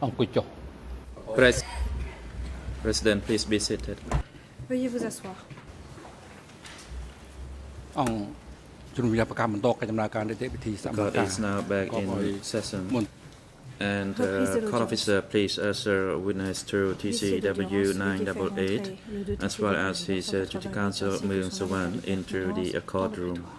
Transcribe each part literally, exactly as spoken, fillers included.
អង្គុយចុះ Pres- President, please be seated. Veuillez vous asseoir. អង្គជំនុំជម្រះប្រកម្មបន្តកិច្ចដំណើរការនីតិវិធីសមត្ថ Court ការ is now back in session. And uh, Reprise de court l'audience. officer, please usher witness through T C Huissier W d'audience, nine veuillez double faire eight, entrer le deux as well T C as W his uh, duty counsel, ainsi que Moon son Sawan, avocat de into the uh, préférence dans courtroom. l'auditoire.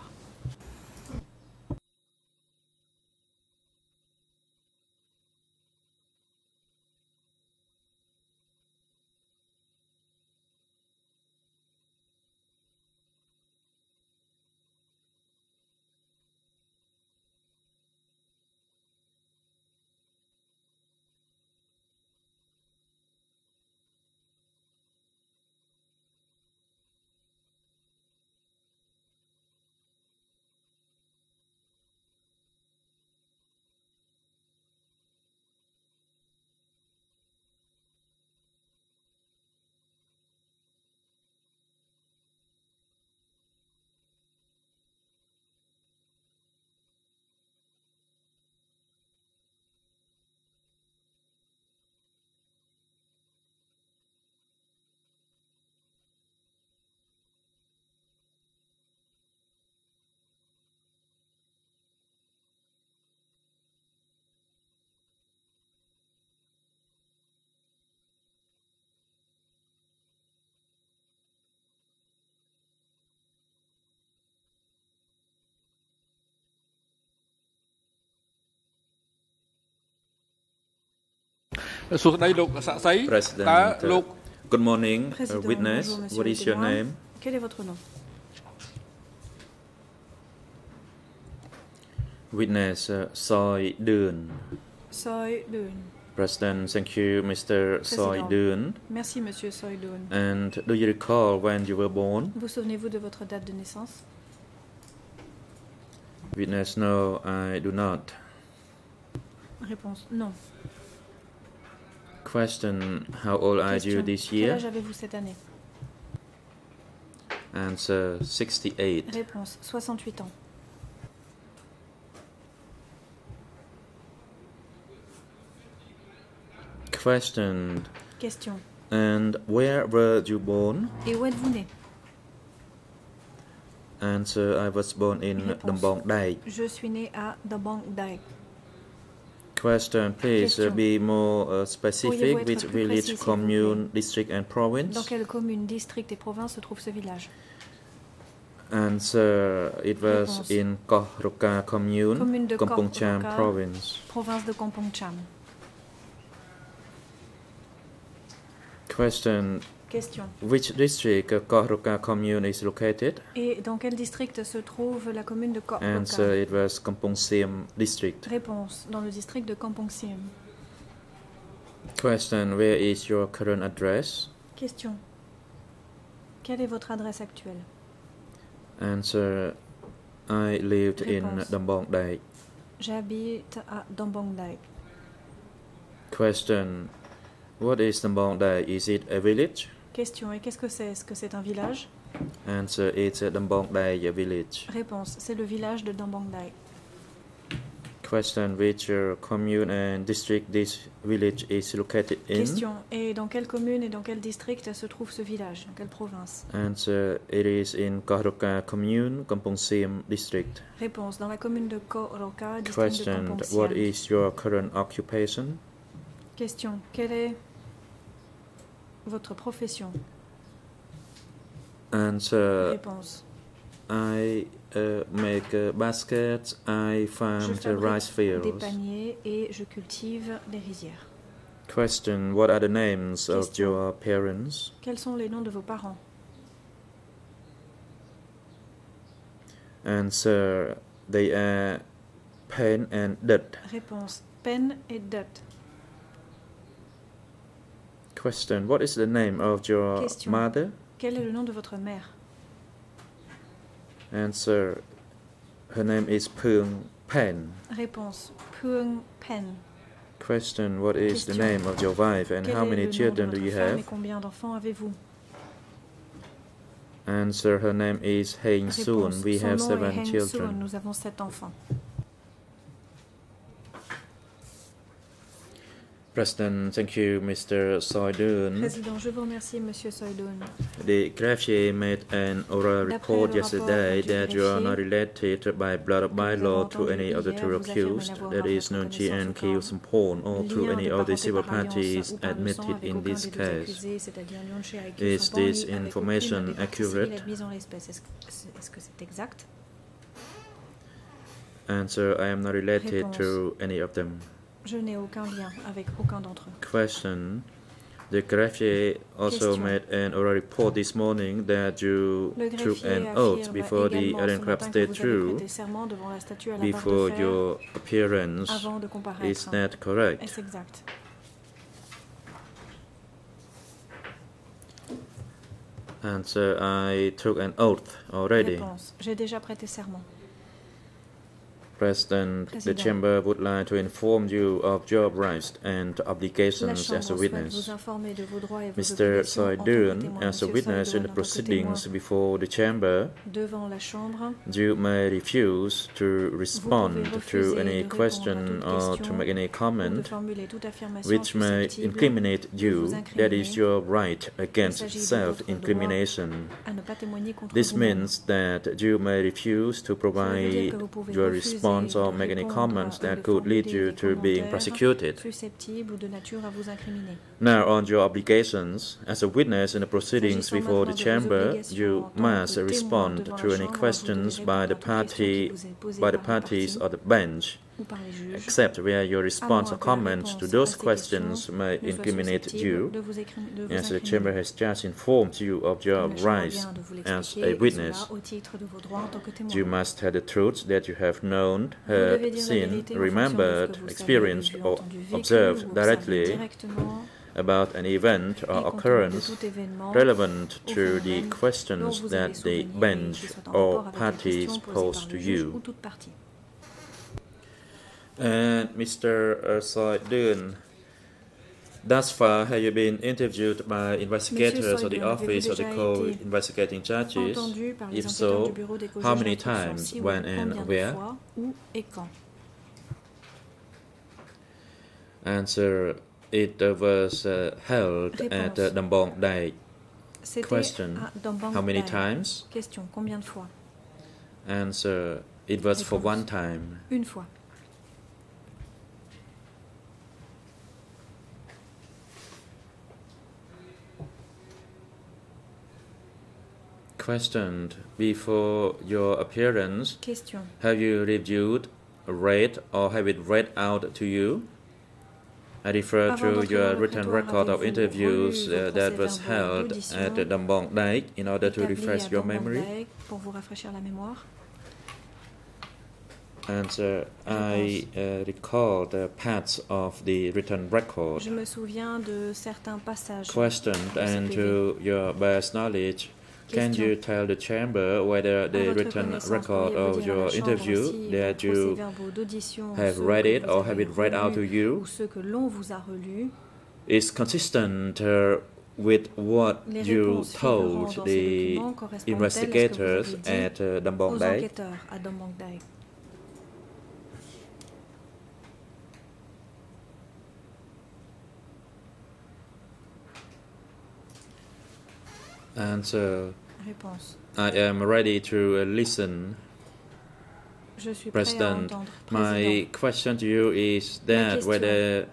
President, uh, good morning, uh, Président, witness. bonjour, monsieur What le is your témoin. name? Quel est votre nom? Witness uh, Soi Doeun. Soi Doeun. President, thank you, Mister Soi Président. Doeun. Merci, monsieur Soi Doeun. And do you recall when you were born? Vous souvenez-vous de votre date de naissance? Witness, no, I do not. Réponse non. Question, how old are you Question. this Quel year? âge avez-vous cette année? Answer, sixty-eight. Réponse soixante-huit ans. Question, Question. and where were you born? Et où êtes-vous né? Answer, I was born in Réponse. Dombong Dai. Je suis né à Doeun. Question, please uh, Question. be more uh, Pourriez-vous specific être which plus village, précis, s'il vous commune, district and Dans province. quelle commune, district et province se trouve ce village? Answer, it was Réponse. in Koh Roka commune, Commune de Kampong Koh Cham Roka. province. Province de Kampong Cham. Question, Question. which district uh, Koh Roka commune is located? Et dans quel district se trouve la commune de Koh Answer, Roka? it was Kampong Siem district. Réponse. Dans le district de Kampong Siem. Question, where is your current address? Question. Quelle est votre adresse actuelle? Answer, I lived in Réponse. Dombong Dai. J'habite à Dombong Dai. Question, what is Dombong Dai? Is it a village? Question. Et qu'est-ce que c'est? Est-ce que c'est un village? Answer, it's a Dombong Dai village. Réponse. C'est le village de Dombong Dai. Question, which uh, commune and district this village is located in? Question. Et dans quelle commune et dans quel district se trouve ce village? Dans quelle province? Answer, it is in Koh Roka commune, Kampong Siem district. Réponse. Dans la commune de Koh Roka, district de Question, Kampong what Siem. is your current occupation? Question. Quelle est votre profession? Answer, Réponse. I uh, make uh, baskets, I Je farm the rice fabrique des fields. paniers et je cultive des rizières. Question, what are the names of Question. your parents? Quels sont les noms de vos parents? Answer, they are Pen and Dut. Réponse. Pen et Dut. Question, what is the name of your Question. mother? Quel est le nom de votre mère? Answer, her name is Pung Pen. Réponse. Phuong Pen. Question, what is the Question. name of your wife and Quel how est many le nom de children do votre you femme et have? combien d'enfants avez-vous? Answer, her name is Heng Soon. Réponse. We Son have nom est seven Heng Soon. children. Nous avons sept enfants. President, thank you, Mister Doeun. Président, je vous remercie, Monsieur Doeun. The greffier made an oral D'après report le yesterday rapport du that you are greffier, not related by blood or by nous law avons to any entendu of the hier, two vous affirmez accused, n'avoir that à is, votre Nunchi and connaissance Kiyo aucun Sampon, or through lien any de of the parenté civil par alliance parties ou par le sang admitted avec in aucun this des deux case. accusés, c'est-à-dire Nyonche et Kyu Is Sampon, this ni avec information aucune des parties civiles accurate? admises en l'espèce. Est-ce que c'est est-ce que c'est exact? Answer, I am not related Réponse. to any of them. Je n'ai aucun lien avec aucun d'entre eux. Question. The greffier also Question. made an oral report this morning that you Le took greffier an oath affirme before the également ce Allen Crab matin que State vous avez True prêté serment devant la statue à la barre de before fer your appearance. avant de Is comparaître. that correct? Est-ce exact? Answer, I took an oath already. Réponse. J'ai déjà prêté serment. President, the Président. Chamber would like to inform you of your rights and La obligations Chambre as a souhaite witness. vous informer de vos droits et vos Mister obligations en tant que Doeun, témoin. as a Monsieur witness in Doeun, the en tant que proceedings témoin before the Chamber, devant la Chambre, you may refuse to respond to refuser any de répondre à question toute or to question make any ou de comment formuler toute affirmation which may susceptible incriminate de you. vous That is incriminer. your right Il against s'agit de votre self-incrimination. à ne pas témoigner contre This vous-même. means that you may refuse to Ça veut dire provide que vous pouvez your refuser response or de make any répondre comments ou that de could lead formuler you des to being commentaires prosecuted. susceptibles ou de nature à vous incriminer. Now, on your obligations as a witness in the proceedings S'agissant before the maintenant de vos chamber, obligations you en tant must que témoin respond devant to la any Chambre, questions vous devez by the répondre à toute question qui party, vous est posée by the par la parties partie or the bench, ou par les juges, except where your à response moins or que la comments réponse to à those ces questions questions may ne soit incriminate susceptible you, de vous, écrim- de vous as the incriminer. chamber has just informed you of your Comme la Chambre rights vient de vous as l'expliquer, a et witness. cela au titre de vos droits en tant que témoin. You must tell the truth that you have known, Vous devez heard, dire la seen, vérité en fonction de ce remembered, que vous savez, experienced, vu, or entendu, vécu, observed ou observé directly directement about an event et or compte tenu de occurrence tout événement relevant ou to the phénomène dont questions vous that avez the souvenir et bench qui soit en or rapport avec les parties questions posées pose par to le juge you. ou toute partie. And Mister Doeun, thus far, have you been interviewed by investigators of the Doeun, office of the avez-vous déjà été co-investigating judges? Entendu par les If enquêteurs so, du bureau des how co-juges many d'instruction, times, si oui, when combien and de where? fois, où et quand? Answer, it uh, was uh, held at uh, Réponse. Dambong Dai. C'était Question, à Doeun. how many times? Question, combien de fois? Answer, it was for Réponse. one time. Une fois. Questioned, before your appearance, Question. have you reviewed, read, or have it read out to you? I refer Avant to d'entrer your dans le written prétoire, record of avez-vous interviews relu vos uh, that was procès-verbaux held d'audition at uh, Dambong Dai in order to établi refresh à your Doeun memory? Dai pour vous rafraîchir la mémoire? Answer, I uh, recall the parts of the written record. Je me souviens de certains passages. Questioned, de ce and P V. to your best knowledge, can Question. you tell the chamber whether À the votre written connaissance, record pourriez-vous of dire à la your Chambre interview si that vos you procès-verbaux d'audition, have ceux read que it vous or avez have it read out to relus you ou ceux que l'on vous a relus, is consistent uh, with what les you réponses figurant told dans ces the documents correspondent-elles à ce que vous investigators avez dit at uh, Dambong aux Dai? enquêteurs à Doeun Dai? Answer, Réponse. I am ready to uh, listen. Je suis prêt à President, entendre. my Président, question to you is Ma that question. whether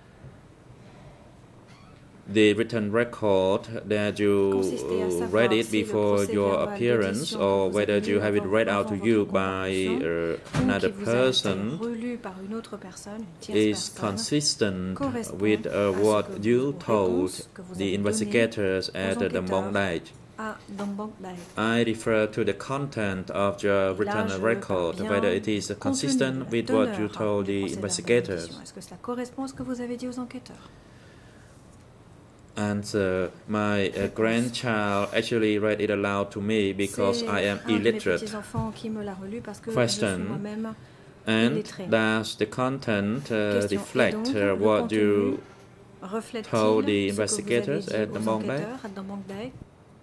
the written record that you consistait à savoir read it si le before procès your verbal appearance d'audition que or vous whether avez you lu have it avant- read out avant to votre you by comparution, uh, ou another qui vous a été person relu par une autre personne, une tierce is personne, consistent correspond with uh, à ce what que you vos told réponses que vous the avez données investigators at aux Dambong Dai. à Doeun Dai. I refer to the content of your Là, written je record, parle bien whether it is du consistent contenu, with la what you teneur, told des the procès-verbaux investigators. d'audition. Est-ce que cela correspond à ce que vous avez dit aux enquêteurs? Answer, my uh, grandchild actually read it aloud to me because C'est I am un de mes illiterate. petits-enfants qui me l'a relu parce que Question. je suis moi-même And illettré. does the content uh, Question. Et reflect donc, uh, le what contenu you reflète-t-il told the ce que vous avez investigators dit at aux Dambong Dai? enquêteurs à Doeun Dai?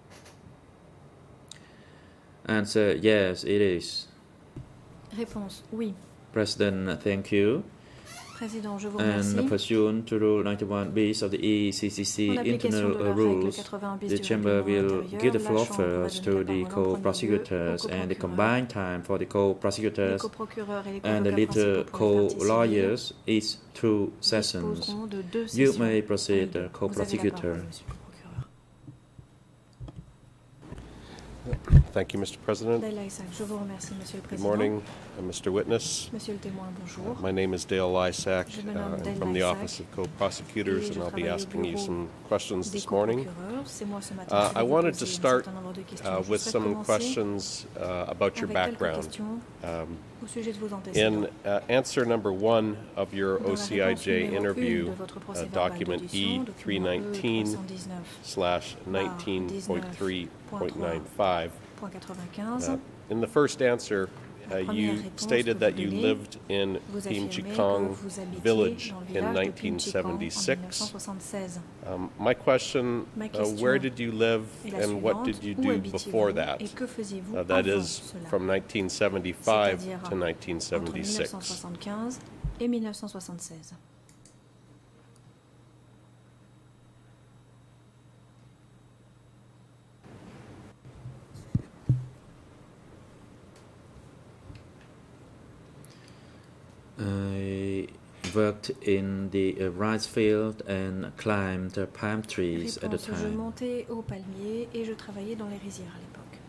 Answer, yes, it is. Réponse, oui. President, thank you. Président, je vous And remercie. pursuant to Rule ninety-one bis of the E C C C En application internal de uh, la règle rules, quatre-vingt-un bis the du Chamber règlement will intérieur, give the la floor Chambre va first donner to la the parole en premier lieu co-prosecutors aux and the coprocureurs. combined time for the Les co-prosecutors coprocureurs et les and the convocats little principaux pour les parties civiles co-lawyers is two sessions. disposeront de deux You sessions. may avec proceed, deux. uh, Vous avez la co-prosecutor. parole, monsieur le coprocureur. Thank you, Mister President. Dale Lysac, je vous remercie, monsieur le Good Président. morning, uh, Mister Witness. Monsieur le témoin, bonjour. My name is Dale Lysac. Je me Uh, nomme I'm Dale from the Lysac Office of Co-Prosecutors, et and je I'll be travaille au asking you bureau some questions des this morning. coprocureurs. C'est moi ce matin Uh, qui vais I vous wanted poser to un start certain nombre de questions. uh, Je with souhaite some commencer questions uh, about your avec quelques background. questions Um, au sujet de vos antécédents. In uh, answer number one of your Dans la O C I réponse J numéro interview, une de votre uh, procès-verbal document d'audition, E document three E nineteen trois cent dix-neuf slash nineteen point three point nine five, point quatre-vingt-quinze, Uh, in the first answer, uh, La première you réponse stated que that vous you donnez, lived in vous affirmez que Pimchikong vous habitiez Village dans le in village de nineteen Pimchikong en mille neuf seventy-six. cent soixante-seize. Um, my question, Ma uh, question where did you live est la and what suivante. did you Où do habitiez-vous before that? et que faisiez-vous Uh, that avant is cela, from nineteen seventy-five c'est-à-dire to nineteen entre mille neuf seventy-six. cent soixante-quinze et mille neuf cent soixante-seize. I worked in the uh, rice field and climbed the palm trees at the Réponse, je time. montais au palmier et je travaillais dans les rizières à l'époque.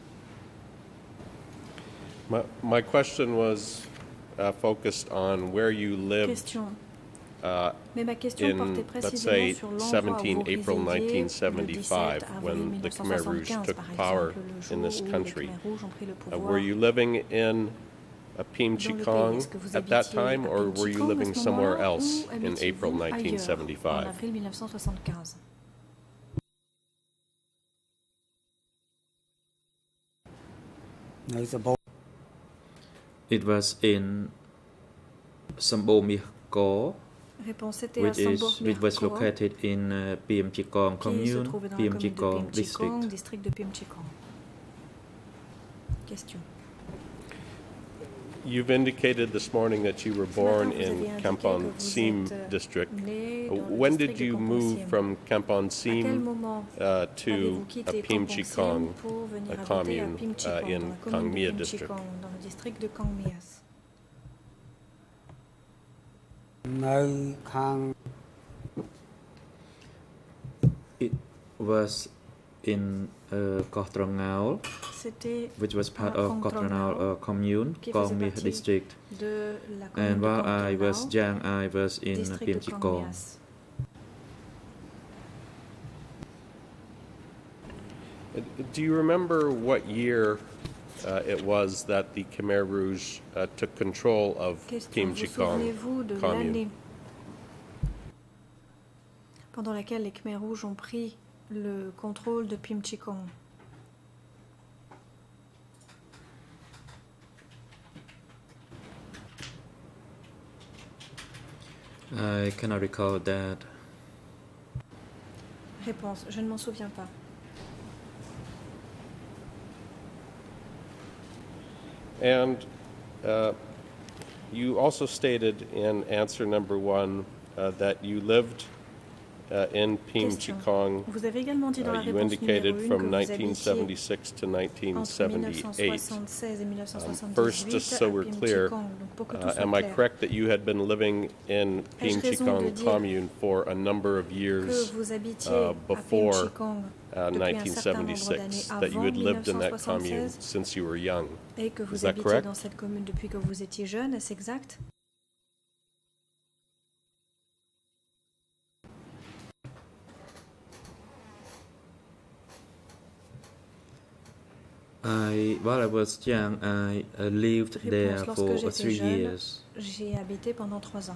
My, my question was uh, focused on where you lived Question. uh, Mais ma question portait in, let's précisément say, sur l'endroit où seventeen vous April résidiez nineteen le seventy-five, dix-sept avril when the Khmer Rouge mille neuf cent soixante-quinze, took par power exemple, le in jour this où les country. Khmer Rouges ont pris le Uh, pouvoir. were you living in uh, Pimchikong Est-ce que vous at that habitiez time, à or were you Pimchikong à living ce somewhere moment-là, else ou in habitiez-vous April ailleurs, nineteen en seventy-five? avril mille neuf cent soixante-quinze? It was in Sambomiko, Réponse, c'était à which is which was Sambor-Mirko, located in uh, Pimchikong qui se commune, trouvait dans la commune de Pimchikong Pimchikong, district. district de Pimchikong. Question. You've indicated this morning that you were Ce matin, born vous avez in indiqué que Kampon vous Sim êtes, euh, district. né Uh, dans le When district did de you Kampong move Sim. from Kampon À quel Sim moment uh, to avez-vous a quitté Kampong Pimchikong Sim pour venir a habiter à commune Pimchikong, uh, dans in la commune de Kangmia district? Pimchikong, dans le district de Kangmias? នៅខាង It was in uh, Koh Trongaul, C'était which was part à of Kong Koh Trongaul Trongaul, uh, commune, qui faisait Kongmia partie district. de la commune And de while Kong I was Trongaul, young, I was in district de Pimchikong. Kangmias. Uh, Do you remember what year uh, it was that the Khmer Rouge uh, took control of Question. Vous Pimchikong souvenez-vous de commune? l'année pendant laquelle les Khmer Rouges ont pris le contrôle de Pimchikong? I cannot recall that. Réponse. Je ne m'en souviens pas. And uh, you also stated in answer number one uh, that you lived uh, in Pimchikong. Vous avez également dit dans la Uh, you réponse indicated numéro une que from vous nineteen habitiez seventy-six to nineteen entre mille neuf cent seventy-eight. soixante-seize et mille neuf cent Um, soixante-dix-huit first, just so à we're clear, Pimchikong. Donc pour que tout Uh, soit am I clair, correct that you had been living in Ai-je raison de Pimchikong dire commune for a number of que years vous habitiez uh, à before Pimchikong uh, depuis un certain nombre nineteen d'années seventy-six, that you avant had lived in that commune mille neuf cent soixante-seize since you were young? et que Is vous that habitiez correct? dans cette commune depuis que vous étiez jeune, est-ce exact? I, while I was young, I uh, lived there Réponse. for Lorsque uh, j'étais three jeune, years. j'ai habité pendant trois ans.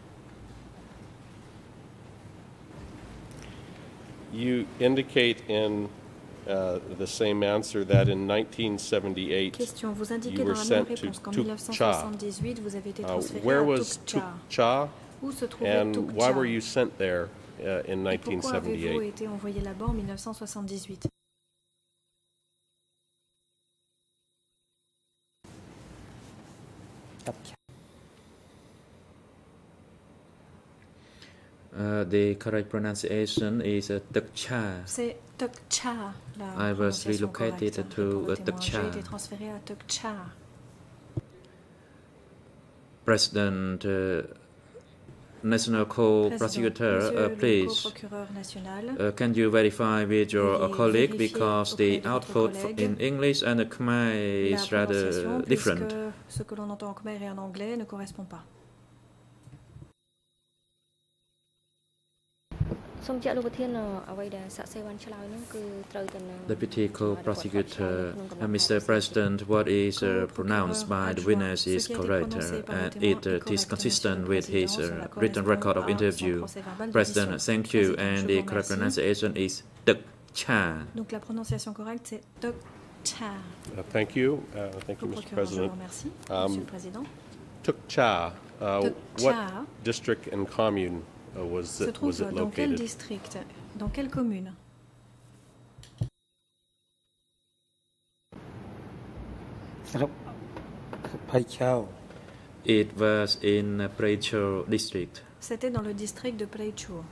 You indicate in uh, the same answer that in nineteen seventy-eight, Question. Vous indiquez you dans were la même sent to réponse qu'en Tukcha. mille neuf cent soixante-dix-huit, vous avez été uh, transféré where à was Tukcha. Tukcha, Où se trouvait and Tukcha? why were you sent there uh, in Et pourquoi avez-vous nineteen seventy-eight? été envoyé là-bas en mille neuf cent soixante-dix-huit? Uh, the correct pronunciation is uh, Doeun. C'est Doeun, la I was prononciation relocated correcte. to Pour le uh, témoin, J'ai Doeun. été transféré à Doeun. President, uh, National Co-Prosecutor, Président, uh, Monsieur le please, co-procureur national, uh, can you verify with your uh, Veuillez colleague vérifier because auprès the de votre output f- collègue in English and the Khmer la is rather prononciation, different. puisque ce que l'on entend en khmer et en anglais ne correspond pas. សូមចាក់លោកប្រធានអ្វីដែលសាក់សេបានឆ្លើយនោះគឺត្រូវទៅនឹង Deputy Co-Prosecutor, uh, Mister President, what is uh, pronounced by the witness is correct uh, and it uh, is consistent with his uh, written record of interview. President, thank you, and the correct pronunciation is Doeun. Donc la prononciation correcte c'est Doeun. Uh, thank you. Uh, thank you, Le Mister procureur, je President. vous remercie, Um, Monsieur le Président. Tukcha, uh, Tukcha. what district and commune uh, was Se it, trouve was it dans quel located? district? Dans quelle commune? It was in uh, Precho district. C'était dans le district de Pleichu.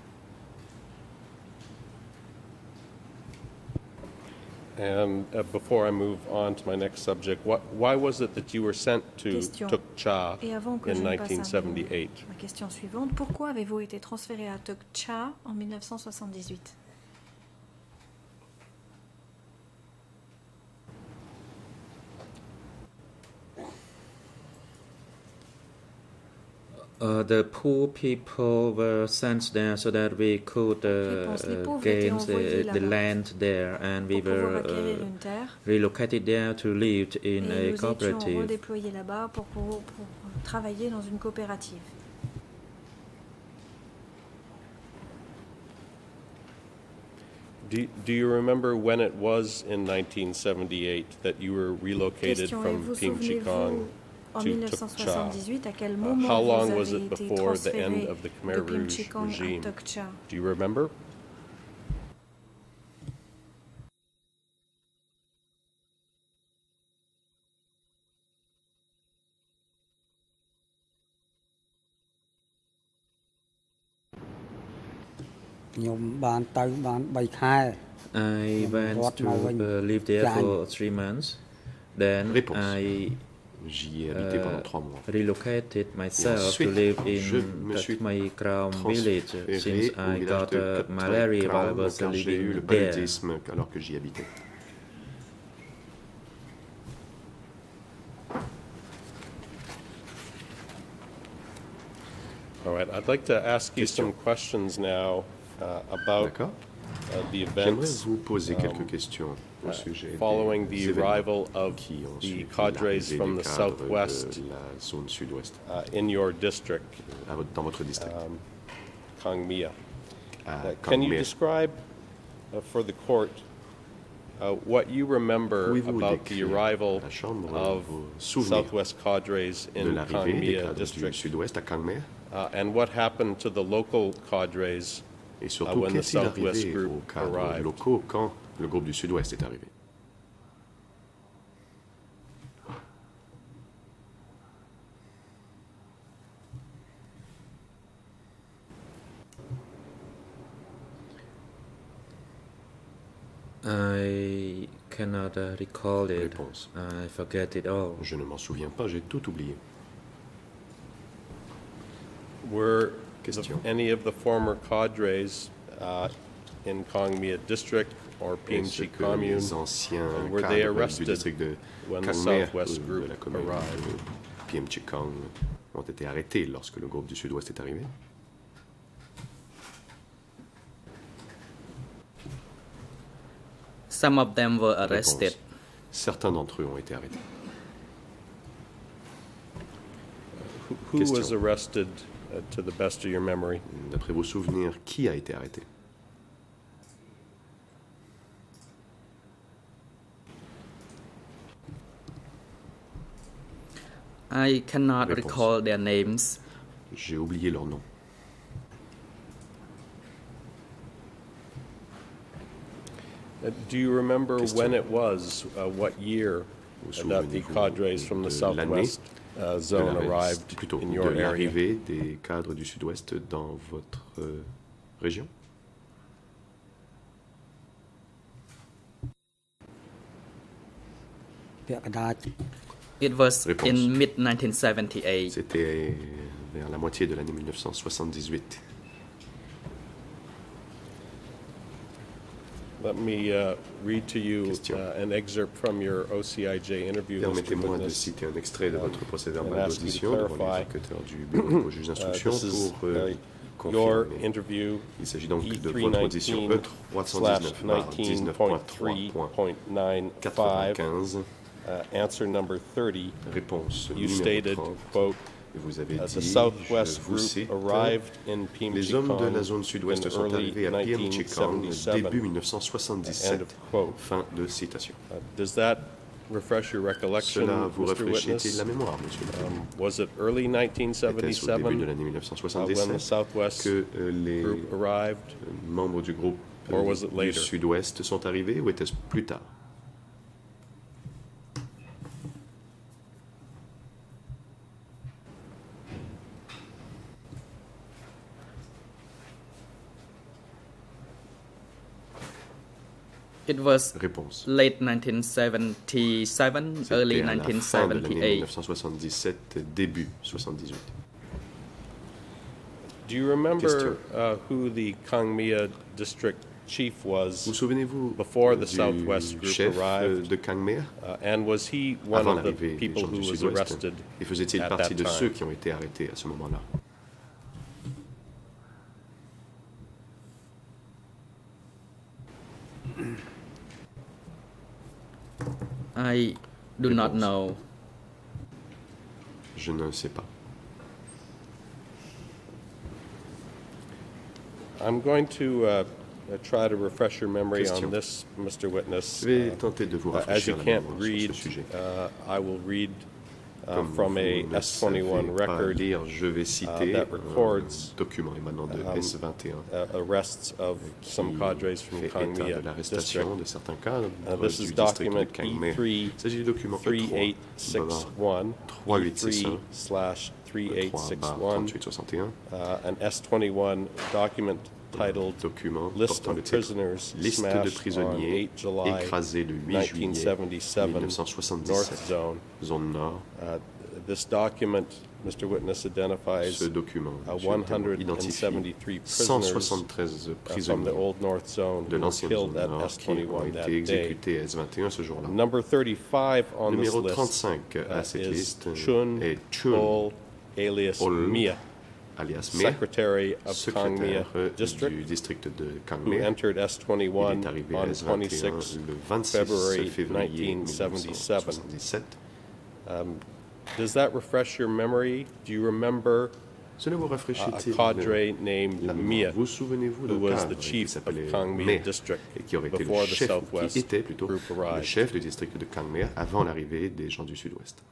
And uh, before I move on to my next subject, what, why was it that you were sent to Question. Tukcha Et avant que in je ne passe à nineteen seventy-eight? ma question suivante, pourquoi avez-vous été transféré à Doeun en mille neuf cent soixante-dix-huit? Uh, the poor people were sent there so that we could uh, Réponse. Les uh, pauvres gain étaient envoyés the, the là-bas land there, and we pour pouvoir were acquérir uh, une terre. relocated there to live in Et a nous étions cooperative. redéployés là-bas pour, pour, pour travailler dans une coopérative. Do, do you remember when it was in nineteen seventy-eight that you were relocated Question, et from vous Pimchikang souvenez-vous en to mille neuf cent Tukcha? soixante-dix-huit à quel Uh, moment how vous long was avez it été before the end transféré of the de Khmer Rouge Pimchikang à regime? Doeun? Do you remember? I went to uh, live there for three months. Then Réponse. I J'y ai habité pendant uh, trois mois. relocated myself ensuite, to live je in me suis Tatmai Crown village transféré since au I village got de uh, Tatmai malaria while I Crown, was car j'ai eu le living there. paludisme alors que j'y habitais. All right, I'd like to ask you some questions now uh, about D'accord. uh, the J'aimerais events vous poser um, quelques questions au uh, sujet following des the événements arrival of qui ont the suivi cadres l'arrivée from des the cadres southwest de la zone sud-ouest uh, in your district, à votre- dans votre district. um, Kangmia. à Uh, can you Kangmé. describe uh, for the court uh, what you remember Pouvez-vous about the décrire arrival à la Chambre of vos souvenirs southwest cadres de in l'arrivée des Kangmia cadres du district, sud-ouest à Kangmé uh, and what happened to the local cadres et uh, surtout when the qu'est-il southwest arrivé group aux cadres arrived? locaux quand le groupe du sud-ouest est arrivé. I cannot uh, recall it. Réponse. I forget it all. Je ne m'en souviens pas, j'ai tout oublié. Were the, Question. any of the former cadres uh, in Kangmia district or Est-ce Pimchi que commune les anciens were they cadres du arrested district de when the Kangmé southwest ou de group la commune arrived? de Pimchikang ont été arrêtés lorsque le groupe du sud-ouest est arrivé? Some of them were Réponse. arrested. Certains d'entre eux ont été arrêtés. Who, who was Question. arrested uh, to the best of your memory? D'après vos souvenirs, qui a été arrêté? I cannot Réponse. recall their names. J'ai oublié leur nom. Uh, do you remember Question. when it was, uh, what year Vous that the souvenez-vous cadres from the de southwest uh, de zone l'arrivée- arrived plutôt in de your area? l'arrivée des cadres du sud-ouest dans votre euh, région? It was Réponse. in mid nineteen seventy-eight. C'était vers la moitié de l'année mille neuf cent soixante-dix-huit. Let me uh, read to you Question. uh, an excerpt from your O C I J interview, Mister Permettez-moi de Witness. citer un extrait de um, votre procès and verbal ask you to d'audition devant clarify. l'exécuteur du bureau au juge Uh, d'instruction this is pour euh, uh, your confirmer. interview, Il s'agit donc E de three votre audition nineteen E trois cent slash dix-neuf barre nineteen dix-neuf point point trois three point point nine five, quatre-vingt-quinze, uh, answer number thirty. réponse You numéro stated, trente. quote, Vous avez uh, dit, the Southwest je vous Group cite, arrived in les hommes de la Pimchikon zone sud-ouest in sont early arrivés à Pimchikon nineteen seventy-seven. début mille neuf cent End soixante-dix-sept. of quote. Fin de citation. Uh, does that refresh your recollection, Cela vous Mister rafraîchit Witness? la mémoire, monsieur le Um, was it early nineteen Était-ce au début de seventy-seven l'année mille neuf cent uh, when the soixante-dix-sept Southwest que euh, les Group arrived? membres du groupe euh, Or was it du later? sud-ouest sont arrivés ou était-ce plus tard? It was Réponse. late nineteen seventy-seven, early C'était à la nineteen fin de l'année mille seventy-eight. neuf cent soixante-dix-sept, début soixante-dix-huit. Do you remember Question. uh, who the Kangmia district chief was, Vous souvenez-vous before the du Southwest Group chef euh, arrived? de Kangmea uh, and was he one avant of the l'arrivée des people gens who du was sud-ouest? arrested Et faisait-il at partie that de ceux time? qui ont été arrêtés à ce moment-là? I do not Réponse. know. Je ne sais pas. I'm going to uh, uh, try to refresh your memory Question. on this, Mister Witness. Je vais Uh, tenter de vous uh, as rafraîchir you la can't mémoire sur read, ce sujet. uh, I will read uh, Comme from vous a ne S twenty-one savez pas record lire, je vais citer that un records, document émanant de um, S vingt et un uh, arrests of some qui cadres from fait état Kangmia de l'arrestation district. de certains cadres Uh, this du is district de document Kangmea. E three Il s'agit du document three eight E six trois one, trois huit six un, slash three eight trois six barre one, trente-huit soixante et un, uh, an S twenty-one document titled document List portant of le titre prisoners Liste de smashed on prisonniers eight July écrasés le huit juillet nineteen seventy-seven, mille neuf cent North soixante-dix-sept, Zone. zone nord. Uh, this document, Mister Witness, identifies Ce document uh, monsieur le témoin, one hundred identifie seventy-three cent prisoners soixante-treize uh, from the prisonniers Old North Zone de who were l'ancienne killed zone at nord S qui ont twenty-one that été day. exécutés à S vingt et un ce jour-là. Number thirty-five on this Numéro list trente-cinq à uh, cette is liste Chun est Chun, Ol alias Ol, Mia, alias Mea, Secretary of Kangmia secrétaire euh, District, du district de who Kangmea. entered S Il twenty-one est arrivé on à S vingt et un twenty-six le vingt-six February février nineteen mille neuf cent seventy-seven. soixante-dix-sept. Um, does that refresh your memory? Do you remember Cela vous a, a rafraîchit-il cadre named la mémoire? Mia, Vous souvenez-vous who d'un was cadre the qui chief of s'appelait Kangmia Mea District et qui aurait été before le the chef, Southwest qui était plutôt Group le arrived? chef du district de Kangmea avant l'arrivée des gens du Sud-Ouest?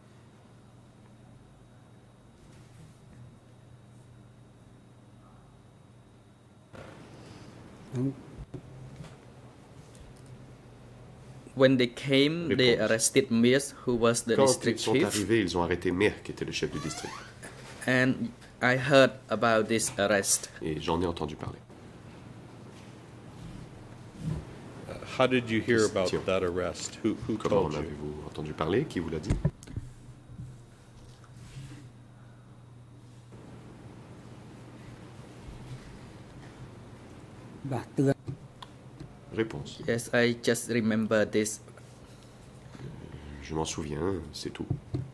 When they came, they Réponse. arrested Mears, who was the Quand ils district sont chief, arrivés, ils ont arrêté Mea, qui était le chef du district. and I heard about this arrest. Et j'en ai entendu parler. How did you hear about Question. that arrest? Who, who Comment told en you? avez-vous entendu parler? Qui vous l'a dit? Réponse. Yes, I just remember this. Je m'en souviens, c'est tout.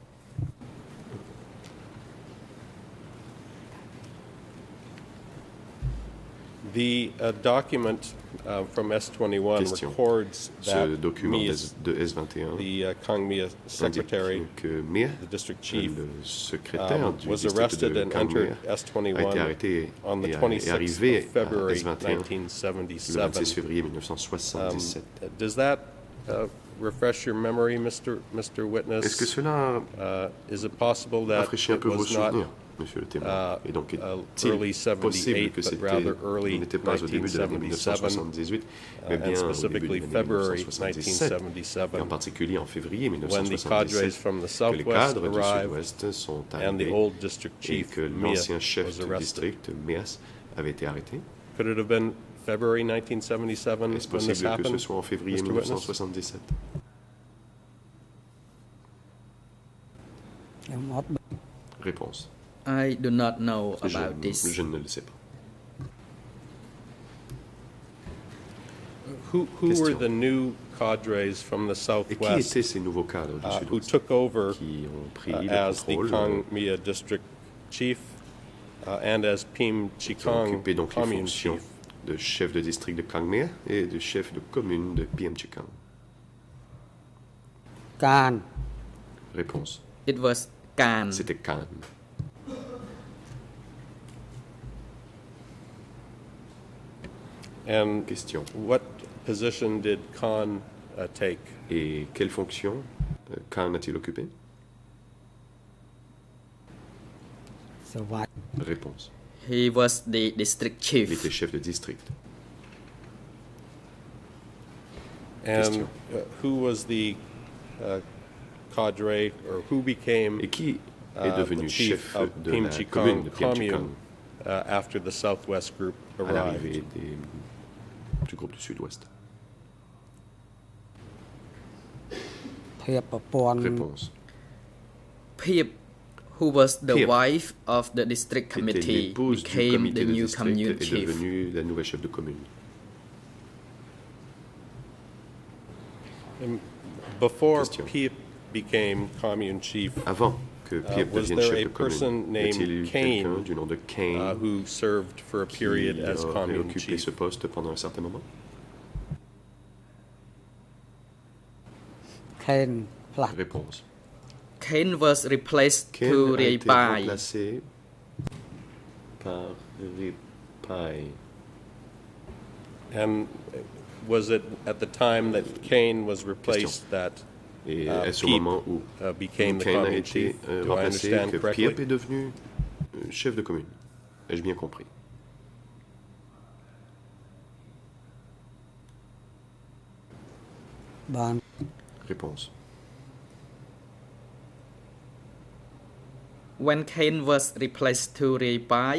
The uh, document uh, from S twenty-one Question. records Ce that document Mia, de S vingt et un the uh, Kangmia secretary, indique que Mea, the district chief, le secrétaire um, du was district arrested de and Kangmea, entered S a été twenty-one arrêté on the et, est twenty-sixth arrivé of February à S vingt et un nineteen le seventy-seven. vingt-six février mille neuf cent Um, soixante-dix-sept. does that uh, refresh your memory, Mister Mister Witness? Est-ce que cela Uh, is it possible that rafraîchit un it peu vos was not souvenirs, monsieur le témoin? uh, Et donc, uh, est-il early possible seventy-eight, que but c'était rather early n'était pas au début de l'année mille neuf cent soixante-dix-huit, mais uh, bien and au début de specifically l'année February mille neuf cent soixante-dix-sept, et en seventy-seven, particulier en février mille neuf cent when the cadres soixante-dix-sept, from the que les Southwest cadres du arrived Sud-Ouest sont and the arrivés old district et chief, que Mia, l'ancien chef was du arrested? district, Meas, avait été arrêté? Could it have been February nineteen seventy-seven Est-ce when this possible que happened? ce soit en février Mister mille neuf cent Witness? soixante-dix-sept? ខ្ញុំអត់ Réponse. I do not know Je, about this. je ne le sais pas. Who, who were Question. the new cadres from the Et qui Southwest étaient ces nouveaux cadres du uh, who Sud-Ouest took over qui ont pris uh, le as the contrôle, Kang euh, Mia District Chief uh, and as Pim qui ont Chikang occupé donc les Commune fonctions Chief? de chef de district de Kangmea et de chef de commune de Piem Chikang? ការ Réponse. It was Kan. C'était Khan. And Question. what position did Khan uh, take? Et quelle fonction euh, Khan a-t-il occupé? សវត្ត Réponse. He was the district Il chief. était chef de district. And Question. uh, who was the uh, cadre, or who became Et qui est uh, the devenu chief chef of de Pim la Chikang commune de Piem Commune Chikang uh, after the Southwest group à l'arrivée arrived? des, du groupe du Sud-Ouest? ភាពប្រព័ន្ធ Réponse. Pip, who was the Pip, wife of the district Qui était committee, l'épouse du became comité the de new district commune est chief. devenue la nouvelle chef de commune. And before Question. Pip became commune chief, Avant que uh, Piem was devienne there chef a de person commune, y a-t-il eu named quelqu'un Kane du nom de Kane uh, who served for a qui period as aurait commune occupé chief? ce poste pendant un certain moment? ខេនផ្លាស់ Réponse. Kane was replaced Ken to a été Reipai. remplacé par Reipai. And was it at the time that Kane was replaced that Et uh, est-ce au Pip moment où uh, became the Ken a commune été chief? euh, Do I remplacé understand que correctly? Pip est devenu euh, chef de commune? Ai-je bien compris? បាន Réponse. When Kane was replaced to Reipai,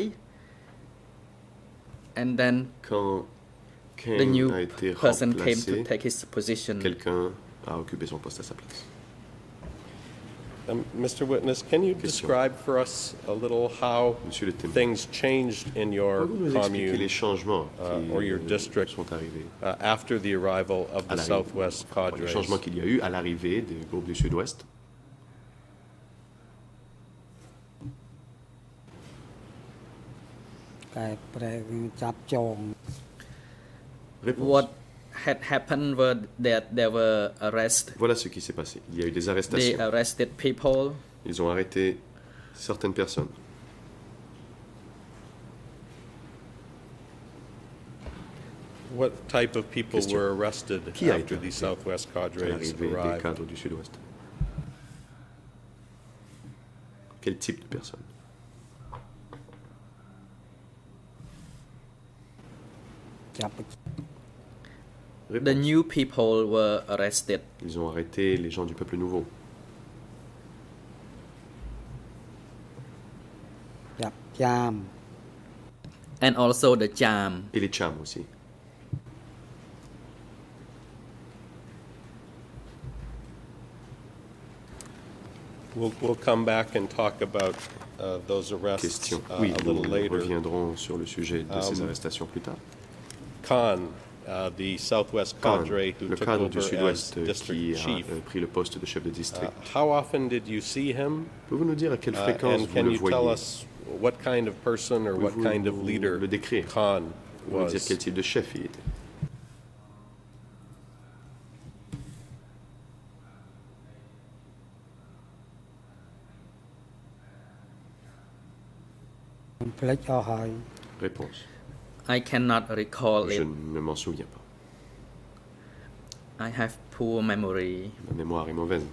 and then Quand Ken the new a été person came to remplacé, take his position. quelqu'un a occupé son poste à sa place. Um, Mister Witness, can you Question. describe for us a little how Monsieur le témoin, things changed in your pouvez-vous nous expliquer commune les changements uh, qui or your euh, district sont arrivés uh, after the arrival of à the l'arrivée- Southwest les cadres? changements qu'il y a eu à l'arrivée des groupes du Sud-Ouest? កែប្រែចាប់ចង Réponse. What had happened were that there were arrests. Voilà ce qui s'est passé. Il y a eu des They arrestations. arrested people. Ils ont arrêté certaines personnes. What type of people Question. were arrested Qui a after été the arrêté Southwest À cadres l'arrivée des arrived? cadres du Sud-Ouest. Quel type de personnes? The Réponse. new people were arrested. Ils ont arrêté les gens du peuple nouveau. ចាប់ចាម And also the Jam. Et les Cham aussi. We'll, we'll come back and talk about uh, those arrests Question. uh, Oui, a nous little later. reviendrons sur le sujet de ces Um, arrestations plus tard. Khan, uh, the Southwest Khan, cadre who le took cadre du over as Sud-Ouest district qui a chief. euh, pris le poste de chef de Uh, district. how often did you see him? Pouvez-vous nous dire à quelle Uh, fréquence and vous can le you tell voyez? us what kind of person or what Pouvez-vous kind of nous leader le décrire? Khan Pouvez-vous nous dire was? quel type de chef il était? ខ្ញុំភ្លេចអស់ហើយ Réponse. I cannot recall Je it. ne m'en souviens pas. I have poor memory. Ma mémoire est mauvaise.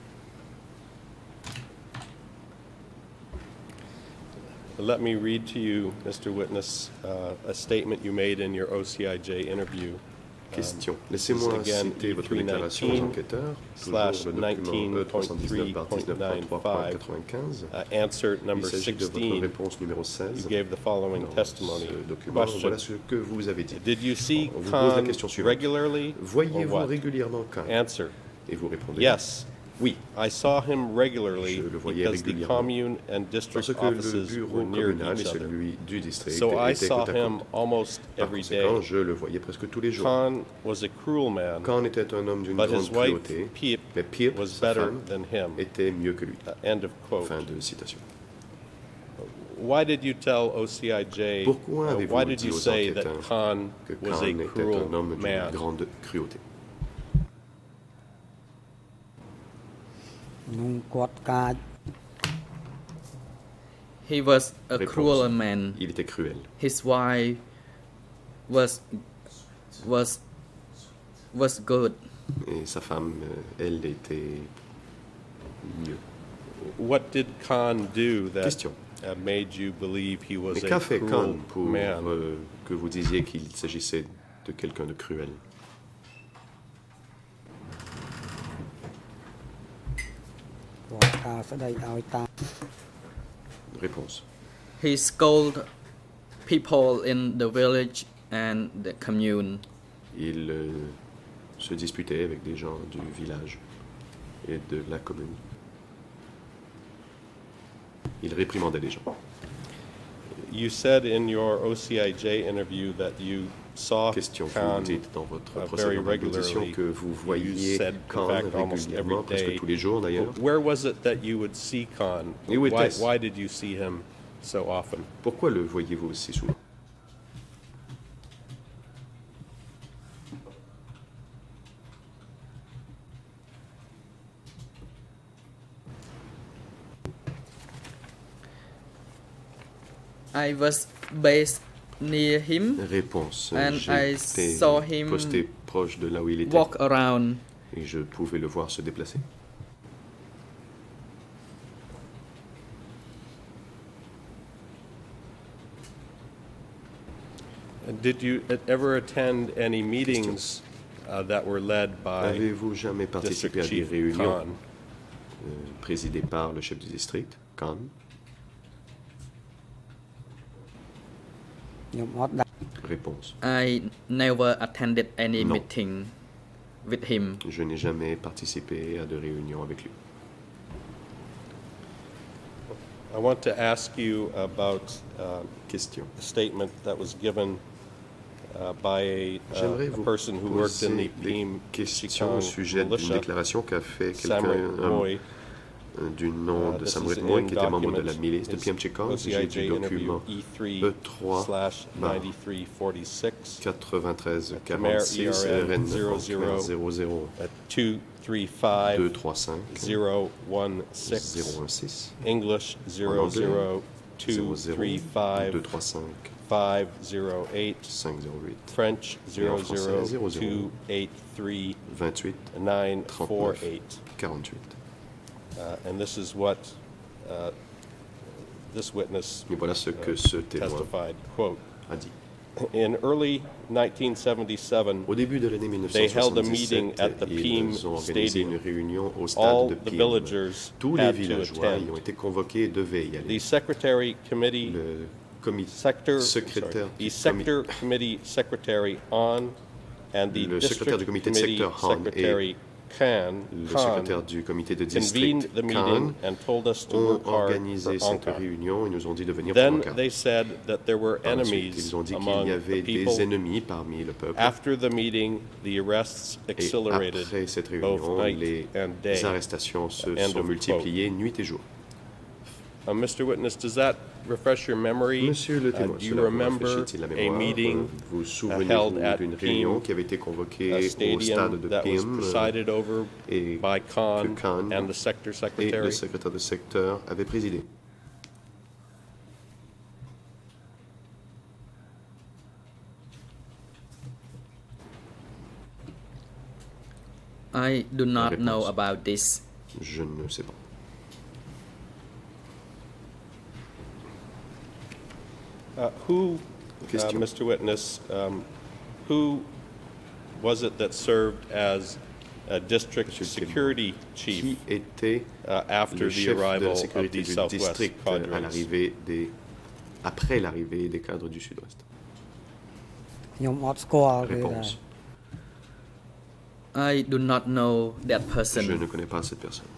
Let me read to you, Mister Witness, uh, a statement you made in your O C I J interview. Question. Laissez-moi citer votre déclaration aux enquêteurs, toujours le document E trois cent dix-neuf barre dix-neuf point trois point quatre-vingt-quinze. Uh, answer number Il s'agit de votre sixteen. réponse numéro seize. You gave the following Dans testimony. ce document, Question. voilà ce que vous avez dit. Did you see On vous pose la Khan question suivante. regularly or Voyez-vous what? régulièrement Khan? Answer. Et vous répondez Yes. oui. I saw him regularly Je le voyais because the régulièrement. commune and district Parce que le offices bureau were near communal et each other. celui du district So I étaient saw côte à him côte. almost Par every conséquent, day. je le voyais presque tous les jours. Khan was a cruel man, Khan était un homme d'une but grande his wife, cruauté, Pip, mais Pip, was sa better femme, than him. était mieux que lui. Uh, End of quote. Fin de citation. Why did you tell O C I J, Pourquoi uh, avez-vous why did dit you aux say that enquêteurs Khan que was Khan a était cruel un homme d'une man? grande cruauté? នោះគាត់កាច He was a Réponse. cruel man. Il était cruel. His wife was was was good. Et sa femme, euh, elle, était mieux. What did Khan do that Question. uh, made you believe he was Mais a qu'a fait cruel Khan pour man? euh, que vous disiez qu'il s'agissait de quelqu'un de cruel? ៗគាត់ការស្ដីឲ្យតាម Réponse. He scolded people in the village and the commune. Il euh, se disputait avec des gens du village et de la commune. Il réprimandait les gens. You said in your O C I J interview that you saw Question que Khan vous dites dans votre uh, procès very verbal d'audition regularly. que vous You voyez said, in Khan fact, almost every régulièrement, presque day. tous les jours d'ailleurs. Where was it that you would see Khan? Et où Why, était-ce? why did you see him so often? Pourquoi le voyez-vous aussi souvent? I was based near him, Réponse. And I J'étais saw him posté proche de là où il était walk around. et je pouvais le voir se déplacer. And did you ever attend any meetings uh, that were led by Avez-vous jamais District participé à des Chief réunions Khan? euh, présidées par le chef du district, Khan? ខ្ញុំអត់ដាក់ Réponse. I never attended any Non. meeting with him. Je n'ai jamais participé à de réunions avec lui. I want to ask you about uh, Question. a statement that was given uh, by a, uh, J'aimerais a vous person who worked in the poser des Pim questions au Chikang sujet d'une militia, déclaration qu'a fait Samuel quelqu'un Moy. euh, du nom Uh, de this Samuel is Moy, in qui était membre de la document milice de is Piem Chikang. O C J'ai I du J interview document E three E trois slash barre ninety-three forty-six quatre-vingt-treize Khmer quarante-six E R N R N zero zero zéro zéro at two three five deux trois cinq zero one six zéro un six English zero zero two zéro zéro three five deux trois cinq five zero eight cinq zéro huit French zero français, zero zéro zéro two eight three vingt-huit nine four trente-neuf eight. quarante-huit. Uh, and this is what uh, this witness Et voilà ce que ce témoin testified. Quote, a dit. in early nineteen seventy-seven, Au début de l'année they held a mille neuf cent meeting soixante-dix-sept, at the Pim ils ont organisé une Stadium. réunion au stade All de the Pim. villagers Tous les had to villageois y ont attend. été convoqués et devaient y aller. The secretary committee Le comité sector, secrétaire sorry, du the sector committee secretary on and the Le secrétaire du district comité de committee secteur, Han, secretary Khan, le Khan secrétaire du comité de convened district, the meeting Khan, and told us to ont work hard organisé for cette Angkor. réunion et nous ont dit de venir pour Then Angkor. they said that there were Par la suite, enemies ils ont dit qu'il among y the avait people. des ennemis parmi le peuple. After the meeting, the arrests Et accelerated après cette both réunion, night les and day. arrestations se End sont of multipliées nuit et jour. Uh, Mister Witness, does that refresh your memory? Monsieur le Uh, témoin, do you cela vous remember rafraîchit-il la a mémoire? meeting Vous vous held souvenez-vous at d'une Pim, réunion qui avait été convoquée a au stade stadium de that was Pim presided over et by Khan que Khan and the sector et le secretary? secrétaire de secteur avait présidé? I do not réponse. know about this. Je ne sais pas. Uh, who, uh, Question. Mister Witness, um, who was it that served as a district security chief Qui était uh, after le the chef de la arrival of sécurité the du Southwest district à cadres? l'arrivée des, après l'arrivée des cadres du Sud-Ouest? ខ្ញុំអត់ស្គាល់គេដែរ Réponse. I do not know that Je person. ne connais pas cette personne.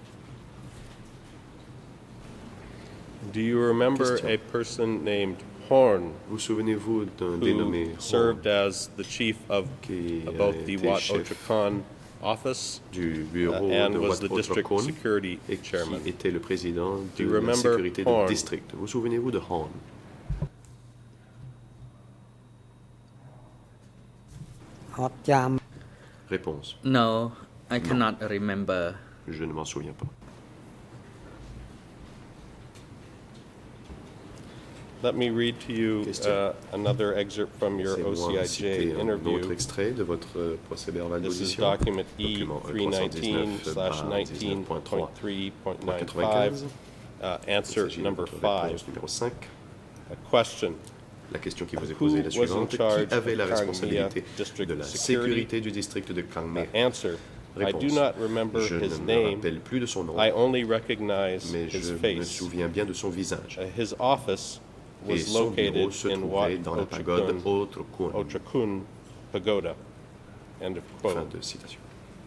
Do you remember Question. a person named Horn Vous souvenez-vous d'un dénommé who Horn served as the chief of qui a both the été Wat chef Ochakon office du bureau uh, and de was the district Wat-Otrokon security et qui chairman? était le président Do de you la remember sécurité Horn? du district? Vous souvenez-vous de Horn? អត់ចាំ Réponse. No, I cannot remember. Je ne m'en souviens pas. Let me read to you Question. uh, another excerpt from your O C Laissez-moi I J citer un autre interview. extrait de votre procès-verbal This is d'audition. document E Document three nineteen slash nineteen point three point nine five. Uh, answer number five. Numéro cinq. A question. La question qui vous est Who posée est la was in suivante. charge Qui avait of la Kangmea responsabilité district de la security? sécurité du district de Uh, Kangmea? answer. I Réponse. do not remember Je his ne me name. rappelle plus de son nom, I only recognize mais his je me face. souviens bien de son visage. Uh, his office Et was son bureau located se in Wat trouvait dans la pagode Ochakon, Otrokon. Ochakon Pagoda. End of Fin quote. de citation.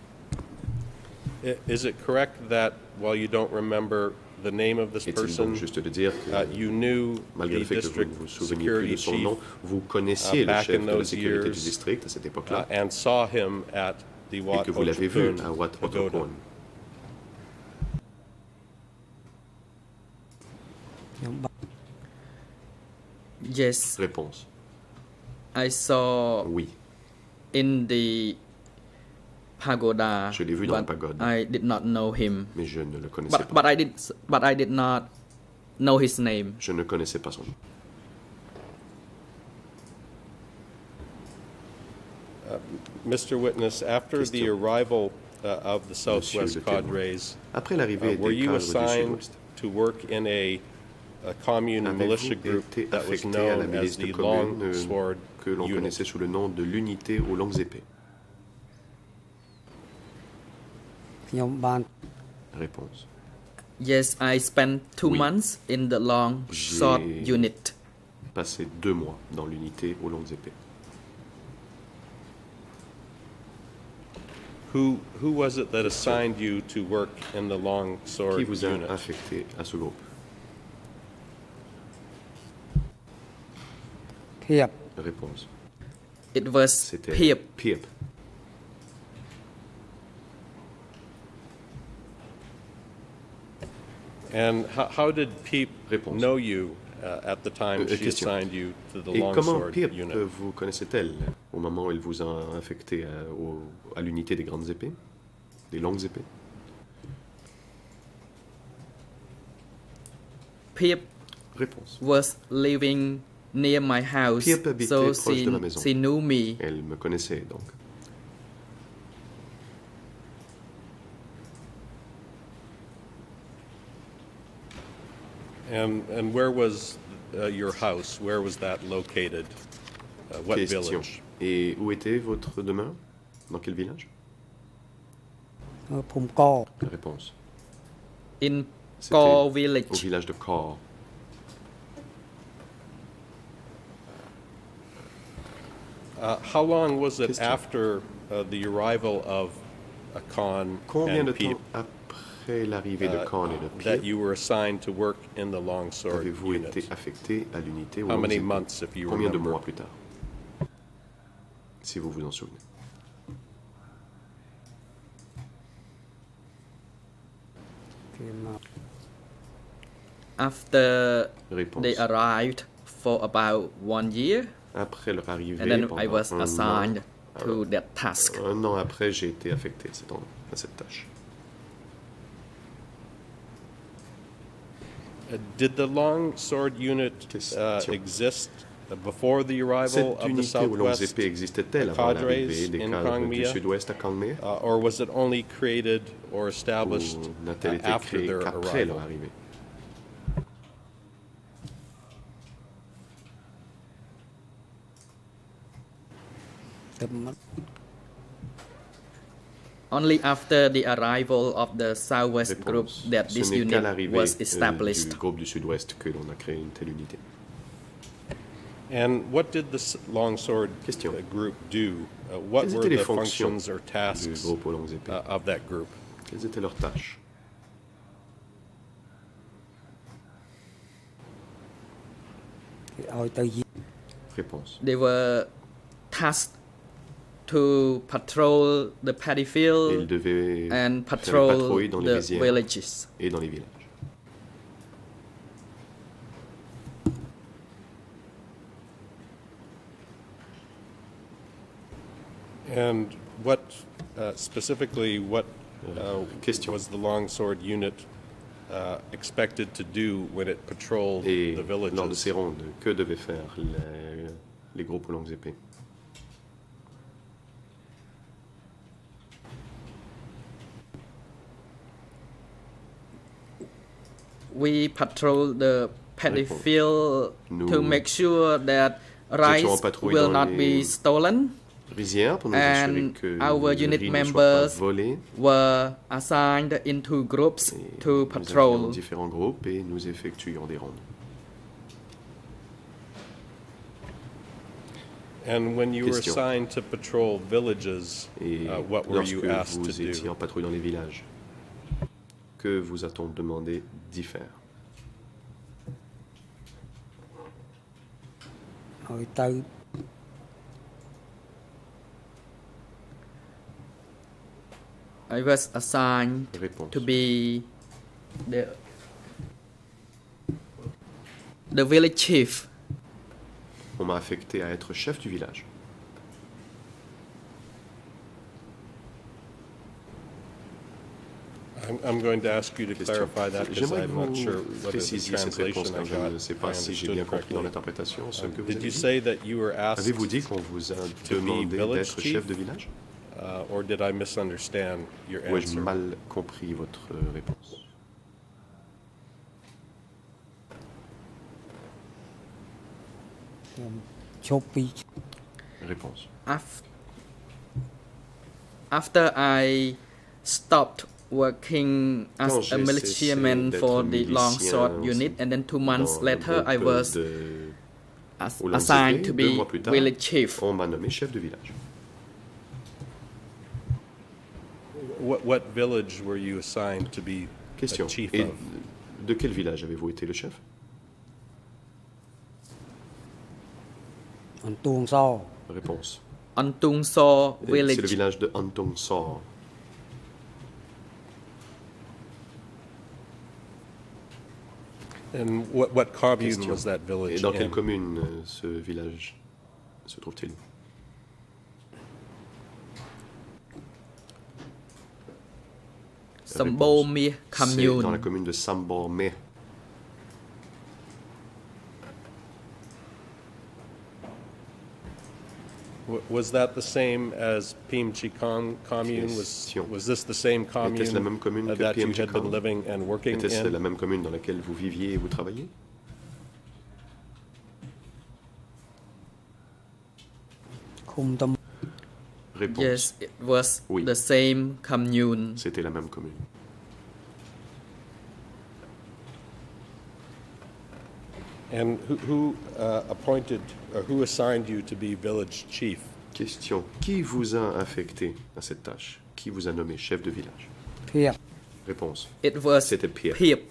I- Is it correct that while you don't remember the name of this Est-il donc person, juste de dire que, uh, you knew malgré the le fait que vous district ne vous souveniez plus security de son chief nom, vous connaissiez uh, le back chef in de la those sécurité du years, district à cette uh, époque-là, and saw him at the et Wat que vous l'avez vu Ochakon à Wat Pagoda? Otrokon? ខ្ញុំបា Yes, Réponse. I saw Oui. in the pagoda. Je l'ai vu dans la but pagode. I did not know him. Mais je ne le connaissais But pas. but I did but I did not know his name. Je ne connaissais pas son nom. Mister Witness, after the Question. arrival uh, of the Monsieur Southwest le témoin. cadres, Après uh, l'arrivée were des you cadres du assigned Sud-Ouest, to work in a, a commune militia avez-vous group été that was affecté à la known as milice de the commune Long euh, Sword que l'on Unit? connaissait sous le nom de l'unité aux longues épées? ខ្ញុំបាន Réponse. Yes, I spent two Oui. months in the long sword J'ai- unit. Passé deux mois dans l'unité aux longues épées. Who, who was it that assigned you to work in the Long Sword Qui vous a Unit? affecté à ce groupe? ធៀប Réponse. It was C'était Piep. Piep. And how, how did Peep Réponse. know you uh, at the time Euh, she question. assigned you to the Et Long comment Sword Piep Unit? euh, vous connaissait-elle au moment où elle vous a affecté à, au- à l'unité des grandes épées, des longues épées? Piep Réponse. was living near my house, Piep habitait so proche she, de ma maison. she knew me. Elle me connaissait donc. And, and where was uh, your house? Where was that located? Uh, what Question. village? Et où était votre demeure? Dans quel village? ភូមិក Réponse. In C'était Kor au village. village de Kor. Uh, how long was it Question. after uh, the arrival of Akan Combien de and Peep temps après l'arrivée de uh, Khan et de that Piep you were assigned to work in the Long Sword avez-vous Unit? été affecté à l'unité aux How longues many épées? months, if you Combien de remember? mois plus tard? Si vous vous en souvenez. After Réponse. they arrived for about one year, Après leur arrivée, and then I pendant was un assigned an, to that task. un an après, j'ai été affecté à cette, à cette tâche. Uh, Did the Long Sword Unit uh, Question. exist before the arrival Cette of the unité aux longues Southwest, épées existait-elle avant cadres l'arrivée des in cadres du Kangmea? Sud-Ouest à Kangmea? uh, or was it only created or established Ou uh, n'a-t-elle été after créée their qu'après leur arrival? arrivée? Only after the arrival of the Southwest group Réponse. that Ce this n'est qu'à unit l'arrivée was euh, established. du groupe du Sud-Ouest que l'on a créé une telle unité. And what did the s- Longsword Question. uh, group do? Uh, what Quelles were étaient les the fonctions functions or du tasks groupe aux longues épées? uh, of that group? Quelles étaient leurs tâches? Réponse. They were tasked to patrol the paddy Et ils field devaient and faire des patrol patrouilles dans les the rizières villages. et dans les villages. And what, uh, specifically, what uh, Question. was the Longsword unit uh, expected to do when it patrolled Et the lors de villages? ces rondes, que devaient faire les, les groupes aux longues épées? We patrol the paddy Réponse. field Nous to make sure that rice étions en patrouille will dans not les be stolen. Rizières pour nous assurer And que our le unit riz ne soit pas members volé. were assigned into groups Et to nous avions patrol. différents groupes et nous effectuions des rondes. And when you were Question. assigned to patrol villages, Et uh, what were lorsque you asked to vous étiez do? en patrouille dans les villages, que vous a-t-on demandé d'y faire? I was assigned Réponse. to be the the village chief. On m'a affecté à être chef du village. I'm, I'm going to ask you to Question. clarify that because J'aimerais I'm que not sure vous whether the précisiez cette réponse translation car I je got ne sais I pas si j'ai bien understood compris dans correctly. l'interprétation ce Um, que vous Did avez you dit. say that you were asked, Avez-vous dit qu'on vous a to be demandé village d'être chief? chef de village? uh, or did I misunderstand your Ou ai-je answer? mal compris votre euh, réponse? Réponse. Af- After I stopped working Quand as a j'ai militiaman cessé for d'être the Longsword milicien unit, and then two months dans le later, I groupe was de- as- aux longues assigned épées, to deux be mois plus tard, village chief. on m'a nommé chef de village. What, what village were you assigned to be Question. a chief Et of? de quel village avez-vous été le chef? Réponse. Antung Saw Et C'est le village. village de Antong Sor. And what, what commune Question. was that Et village dans quelle in? commune euh, ce village se trouve-t-il? Sambomir C'est dans la commune. commune de Samborme. W- Was that the same as Pimchikon commune? Was, Question. was this the same Était-ce la même commune commune uh, que that you had Pimchikon? been living and working Était-ce la in? même commune dans laquelle vous viviez et vous travailliez? Réponse. Yes, it was Oui. the same commune. C'était la même commune. And who, who uh, appointed, or who assigned you to be village chief? Question. Qui vous a affecté à cette tâche? Qui vous a nommé chef de village? Réponse. It was C'était Pierre. Piep.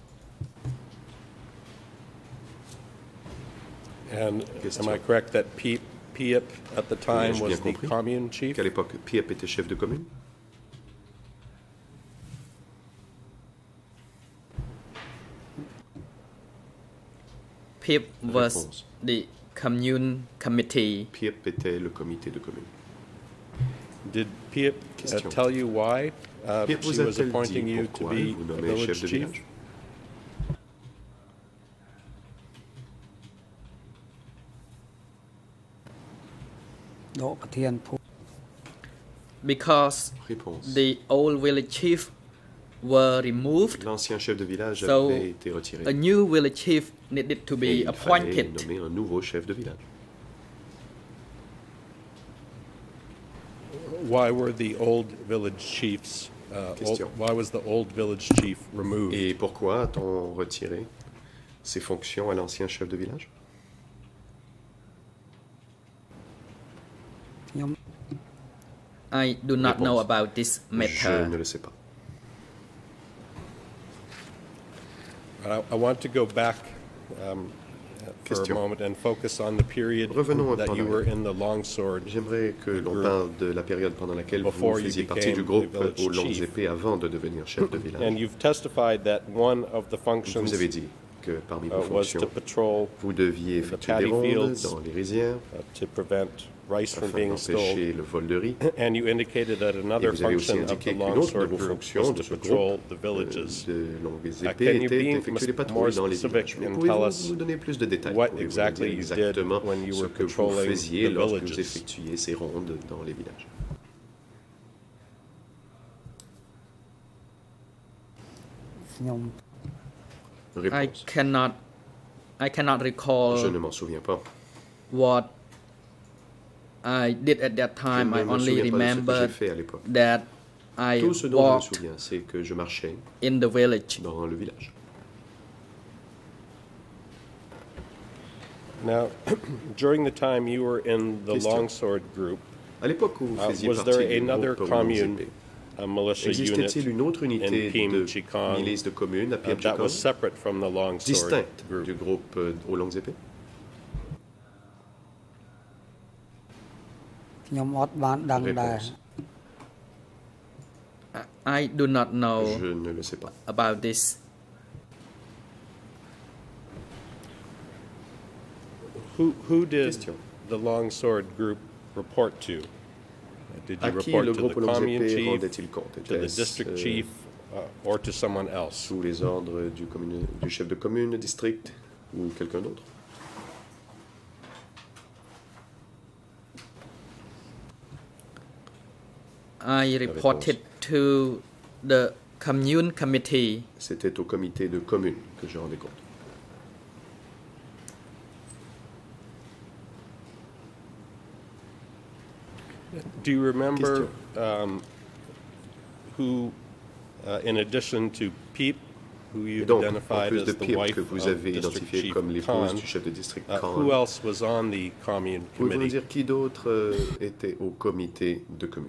And Question. am I correct that Piep, Piep at the time Ai-je was bien the compris commune chief? Qu'à l'époque, Piep était chef de commune? Piep was Réponse. the commune committee. Piep était le comité de commune. Did Piep uh, Question. tell you why uh, Piep she vous was a-t-elle appointing dit you to pourquoi be elle vous a nommait chef village de chief? village? Because Réponse. the old village chief were removed, L'ancien chef de village So, avait été retiré. a new village chief needed to Et be il fallait appointed. nommer un nouveau chef de village. Why were the old village chiefs, uh, old, why was the old village chief removed? Et pourquoi a-t-on retiré ses fonctions à l'ancien chef de village? I do not Réponse. know about this Je matter. ne le sais pas. I, I want to go back um, for Question. a moment and focus on the period Revenons un peu that en you were arrière. in the longsword. J'aimerais que l'on group parle de la période pendant laquelle vous before you faisiez partie became du groupe the village aux longues chief. épées avant de devenir chef de And village. you've testified that one of the functions Vous avez dit que parmi uh, vos was fonctions, to patrol vous deviez the effectuer des paddy rondes fields, dans les rizières uh, to prevent rice from afin being d'empêcher stole. le vol de riz. And you indicated that another Et vous avez aussi function of indiqué the qu'une autre de longsword vos group fonctions was de to ce patrol groupe the euh, villages. de longues Uh, épées can you était be d'effectuer des more patrouilles dans les specific villages. Mais and pouvez-vous tell us nous donner plus de détails? what Pouvez-vous nous exactly dire you did exactement when you ce were que vous patrolling faisiez the lorsque vous villages? effectuiez ces rondes dans les villages? I Réponse. cannot I cannot recall Je ne m'en souviens pas. what I did at that Je time. ne I me only souviens pas de ce que j'ai remember fait à l'époque. that I Tout ce dont je me walked souviens, c'est que je marchais in the village. dans le village. Now, during the time you were in the Question. longsword group, À l'époque où vous uh, faisiez was partie there du another groupe aux longues commune, épées, a militia unit existait-il une autre unité in Pim de Chikong, milice de communes à uh, that Piem was separate from the longsword distincte group? du groupe euh, aux longues épées? ខ្ញុំអត់បានដឹងដែរ Réponse. I do not know Je ne le sais pas. about this. Who, who did Question. the longsword group report to? Uh, Did you À qui report le to groupe the aux longues commune épées chief, rendait-il compte? to the Était-ce, district euh, chief, uh, or to someone else? sous les ordres du, commune- du chef de commune, district ou quelqu'un d'autre? I reported to the commune committee. C'était au comité de commune que je rendais compte. Do you remember um, who, uh, in addition to Peep, who Et you've donc, en identified plus as de the Pip wife que vous of avez District identifié Chief comme l'épouse Khan, du chef de district uh, Khan, who else was on the commune pouvez-vous nous committee? dire qui d'autre euh, était au comité de commune?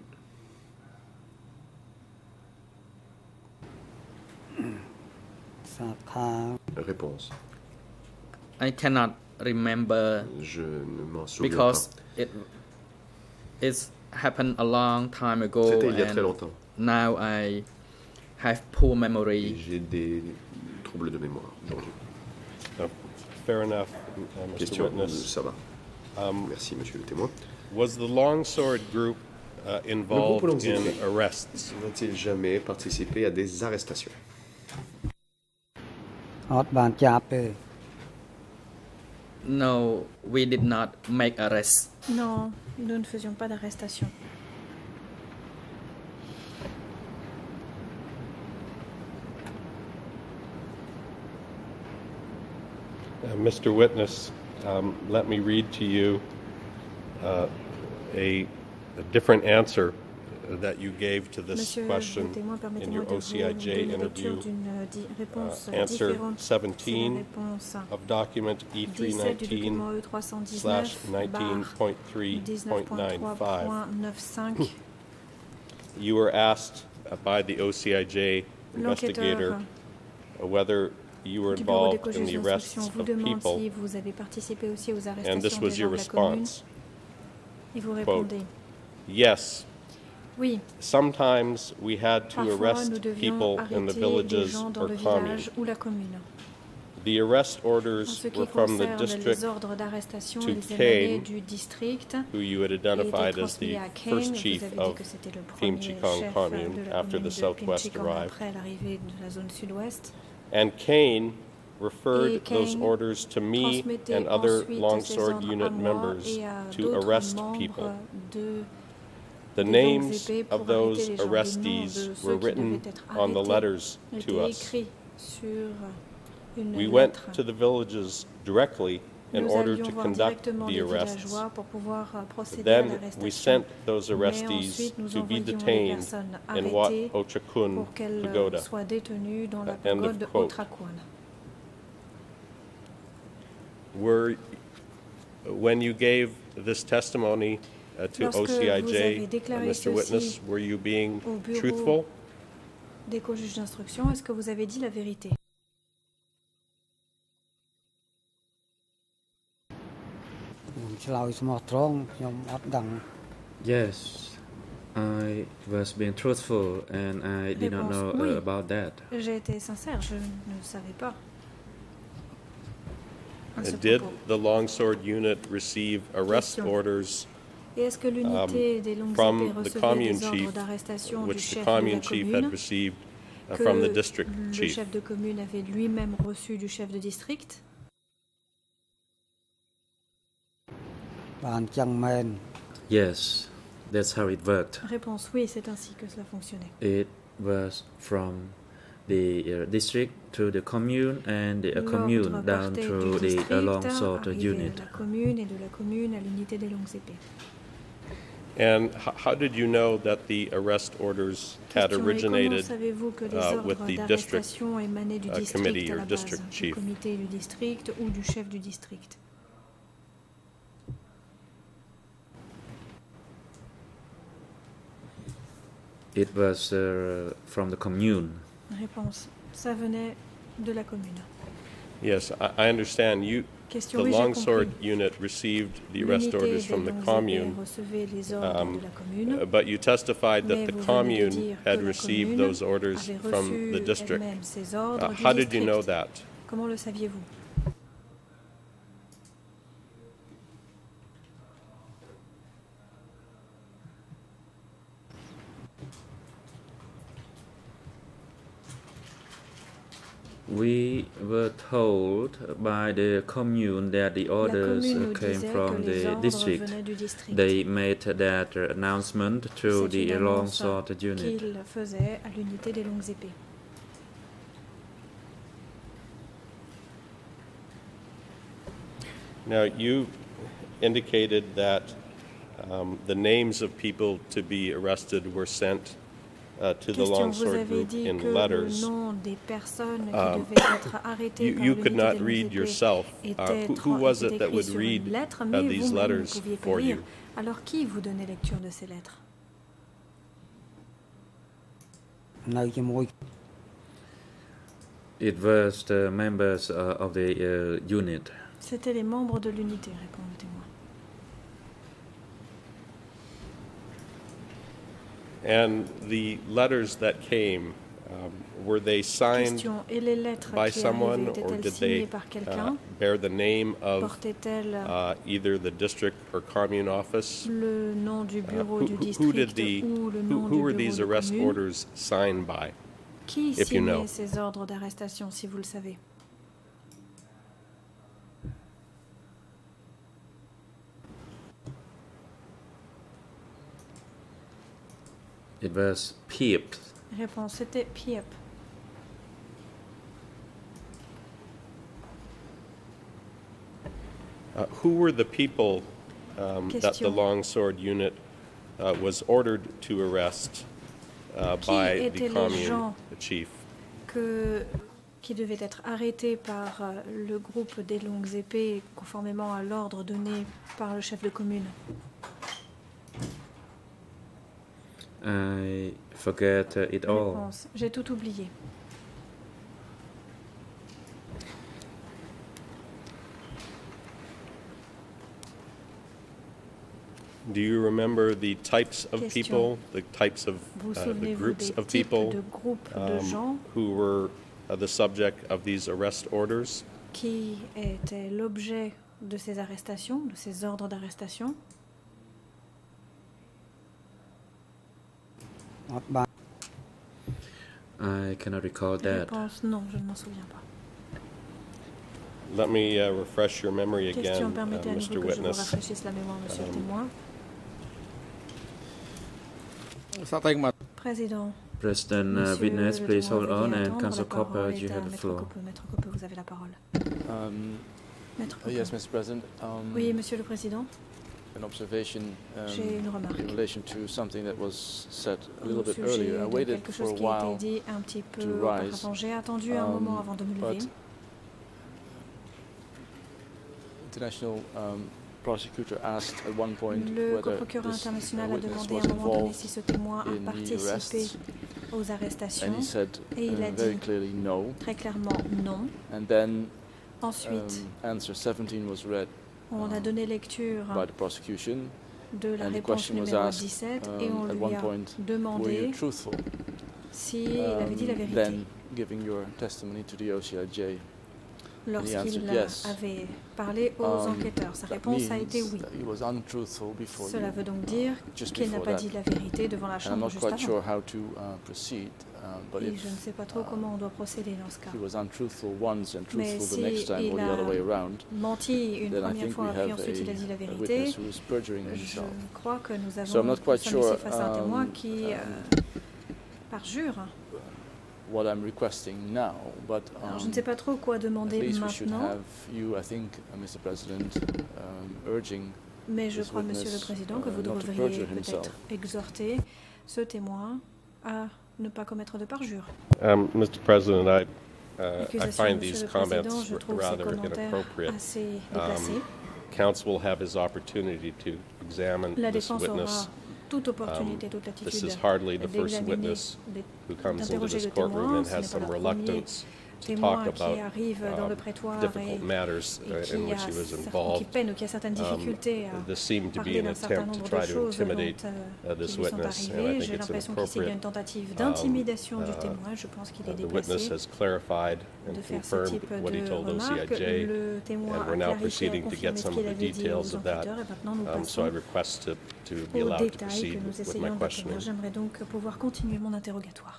Réponse. I cannot remember Je ne m'en souviens because pas. it it's happened a long time ago C'était il y a très and longtemps. now I have poor Et memory. j'ai des troubles de mémoire aujourd'hui. Uh, Fair enough, uh, Mister Question, Witness. ça va. Merci, monsieur le témoin. Was the longsword group uh, Le groupe aux involved longues in épées arrests? n'a-t-il jamais participé à des arrestations? អត់បានចាប់ទេ No, we did not make arrests. Non, nous ne faisions pas d'arrestation. Uh, Mister Witness, um, let me read to you uh, a, a different answer that you gave to this Monsieur le question témoin, in permettez-moi your de vous O C I J donner lecture interview. d'une euh, di- réponse Uh, answer différente. C'est la seventeen réponse of document E three dix-sept du nineteen document E trois cent slash dix-neuf nineteen barre point three dix-neuf point point nine trois five. point neuf-cinq. You were asked uh, by the O C I J investigator L'enquêteur uh, whether you were du bureau des involved in juges the arrests d'instruction vous of demande people, si vous avez participé aussi aux and arrestations this des was gens your de la commune. response. Et vous répondez, Yes, oui, sometimes we had to parfois nous arrest devions people in the arrêter des villages gens dans or le commune. village ou la commune. The arrest En orders ce qui were from the concerne district les ordres d'arrestation to et les émanés Kane, du district, who you had il était identified as transmis the à Kane. first Vous chief avez dit of que c'était le Pim premier Chikong chef commune de la after commune the de Southwest Pim Chikong arrived. après l'arrivée de la zone sud-ouest. And Kane referred Et those Kane orders to me transmettait and other ensuite ces longsword ordres à unit moi members et à to d'autres arrest membres people. de The des longues names épées pour of those arrêter les gens. Les noms arrestees de were ceux qui written devaient être on the arrêtés letters to étaient us. écrits sur une We went lettre. to the villages directly in Nous order allions to voir conduct directement the les arrests. villageois pour pouvoir euh, procéder à Then we l'arrestation. sent those Mais arrestees ensuite, nous to be envoyions les detained personnes in Wat arrêtées Ochakun pour qu'elles euh, Pagoda. soient détenues dans la Uh, end of pagode quote. Otrakuan. Were, when you gave this testimony uh, to Lorsque O C I vous J, avez uh, déclaré Mister ceci Witness, were you being au bureau truthful? des co-juges d'instruction, est-ce que vous avez dit la vérité? Yes, I was being truthful and I did not know Réponse, oui. uh, about that. J'ai été sincère, je ne savais pas. à Uh, ce Did propos. the Longsword Unit receive arrest Question. orders Et est-ce que l'unité des longues from épées the recevait commune des ordres chief, d'arrestation du which the chef de la commune chief had commune received uh, que from the district le chief? chef de commune avait lui-même reçu du chef de district? Yes, that's how it worked. Réponse oui, c'est ainsi que cela fonctionnait. It was from the uh, district to the commune and the uh, L'ordre commune down partait to du the district, uh, longsword arrivait unit. à la commune et de la commune à l'unité des longues épées. And h- how did you know that the arrest orders had Question, et comment originated savez-vous que les uh, ordres with the district d'arrestation émanaient du uh, district committee à or la base, district du chief? comité du district ou du chef du district? It was uh, from the commune. Réponse, ça venait de la commune. Yes, I, I understand. You, Question, the oui, j'ai Longsword compris. unit received the arrest L'unité orders des from the longues commune, épées recevait les ordres um, de la commune, uh, but you testified mais that the vous venez de commune dire had que la received commune those orders avait from reçu the district. elle-même ces Uh, ordres du how did you know district. that? Comment le saviez-vous? We were told by the commune that the La orders commune uh, nous came disait from que les the ordres district. venaient du district. They made that uh, announcement to C'est une the annonce longsword unit. qu'il faisait à l'unité des longues épées. Now, you indicated that um, the names of people to be arrested were sent uh, to the Question, vous Longsword avez group dit in que le letters. nom des personnes qui Um, devaient être arrêtées You, par you l'unité could des not longues read épées yourself. Uh, était who, tra- who was était it that écrit would sur read une lettre, uh, mais these vous-même ne letters pouviez pas for lire. you? Alors qui vous donnait lecture de ces lettres? It was the members uh, of the uh, unit. C'étaient les membres de l'unité, répond le témoin. And the letters that came, um, were they signed Question, et les lettres by qui someone, arrivaient or étaient-elles did signées they par uh, quelqu'un? bear the name of Portaient-elles uh, either the district or commune office? le nom du Uh, bureau who, du who- who did district the ou le who, nom who du were bureau these de arrest commune? orders signed by? Qui if you know? signait ces ordres d'arrestation, si vous le savez? It was Peep. Réponse, c'était Piep. Uh, who were the people um, that the Question. Longsword unit uh, was ordered to arrest uh, Qui by étaient the les commune gens chief? que, qui devaient être arrêtés par euh, le groupe des longues épées conformément à l'ordre donné par le chef de commune? I forget uh, it all. Réponse, j'ai tout oublié. Do you remember the types of Question. people, the types of Vous uh, the souvenez-vous groups des of types people de groupes de gens um, who were uh, the subject of these arrest orders? qui étaient l'objet de ces arrestations, de ces ordres d'arrestation? I cannot recall that. Réponse, non, je ne m'en souviens pas. Let me uh, refresh your memory Question, again, uh, permettez à Mister nouveau que je vous Witness. rafraîchisse la mémoire, monsieur le Um, témoin. Président, President uh, monsieur Witness, le please témoin, hold on, veuillez and attendre. Council La parole Copper, est you à have the Maître floor. Coppe. Maître Coppe, vous avez la parole. Um, Maître Uh, yes, Coquin. Mister President. Um, Oui, Monsieur le Président. An observation um, J'ai une remarque. in relation to something that was said a Au little bit sujet earlier. I de waited quelque for a chose qui a été while dit un petit peu to rise, auparavant. J'ai attendu un um, moment avant de me lever. but International um, prosecutor asked at one point Le whether procureur this international uh, a witness demandé à was un moment donné involved si ce témoin a in the participé arrests, aux arrestations. and he said Et il a uh, very dit clearly no. très clairement non. And then Ensuite, um, answer seventeen was read on a um, donné lecture by the prosecution, de la and the réponse question was numéro asked dix-sept um, et on at lui one a point, were you demandé truthful? s'il avait dit la Um, vérité then giving your testimony to the O C I J. lorsqu'il answered yes. avait parlé aux Um, enquêteurs. Sa that réponse a été means oui. that he was untruthful before Cela you, veut donc uh, dire just qu'il n'a before pas that. dit la vérité devant la And I'm Chambre not juste quite avant. sure how to uh, proceed, uh, but Et if je ne sais pas trop uh, comment on doit procéder dans ce cas. he was untruthful once and Mais truthful si the next time, or il the other way a around, menti une then I première think fois we et puis have ensuite il a dit la a, a vérité, witness who is perjuring je himself. crois que nous avons So I'm not quite nous sommes sure ici face à un témoin um, qui um, euh, parjure. what I'm requesting now, but um, Alors je ne sais pas trop quoi at demander least we should maintenant, have you, I think, uh, Mister President, um, urging mais je this crois, Monsieur le witness, Président, que uh, vous not to devriez perjure himself. peut-être exhorter ce témoin à ne pas commettre de parjure. Um, Mister President, I, uh, I Accusation, find Monsieur these le Président, comments je r- trouve ces rather commentaires inappropriate. assez Um, déplacés. counsel will have his opportunity to examine La this défense witness. aura toute opportunité, Um, toute This attitude is hardly the first d'examiner, witness d'é- who comes into d'interroger this le courtroom témoin. and Ce has n'est some pas le premier reluctance to témoin talk qui about arrive dans um, le prétoire difficult et, matters et uh, in qui, which a he was cer- qui involved. peine ou qui a certaines Um, difficultés à This seemed to be parler an d'un certain attempt to nombre try de to choses dont, intimidate euh, uh, this qui lui sont witness, and I arrivées. think J'ai it's l'impression qu'ici il y a une inappropriate. tentative Um, d'intimidation du uh, témoin. Je pense qu'il Uh, est the witness déplacé has clarified and de faire ce confirmed type what he de told O C I remarques. J, Le témoin and a we're now clarifié, a proceeding to get confirmé ce some of qu'il the avait dit details aux of that. enquêteurs et maintenant nous Um, so I passons request to, to be aux allowed to détails que proceed nous with my essayons d'obtenir. questioning. J'aimerais donc pouvoir continuer mon interrogatoire.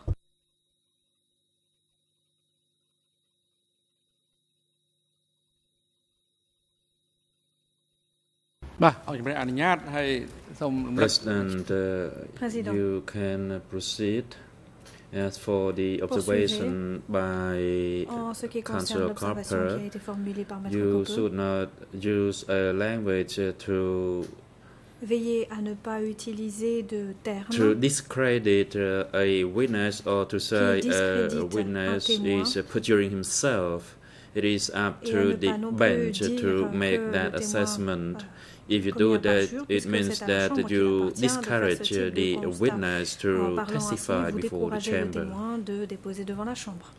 Bah, เอาอย่างไรอนุญาตให้សូម President, uh, Président. you can proceed. As for the observation by En ce qui concerne Councillor l'observation qui a Carper, été formulée par Maître you Copeux, should not use a language to veillez à ne pas utiliser de termes to discredit uh, a witness or to say a discrédite un witness témoin. is uh, perjuring himself. It is up Et à to ne the pas non plus bench dire to que make le that témoin, assessment. euh, If you commis do un that, parjure, it puisque means c'est à la that Chambre qu'il you appartient de faire ce discourage type de the constat. witness En to parlant ainsi, testify vous before the découragez le chamber. témoin de déposer devant la Chambre.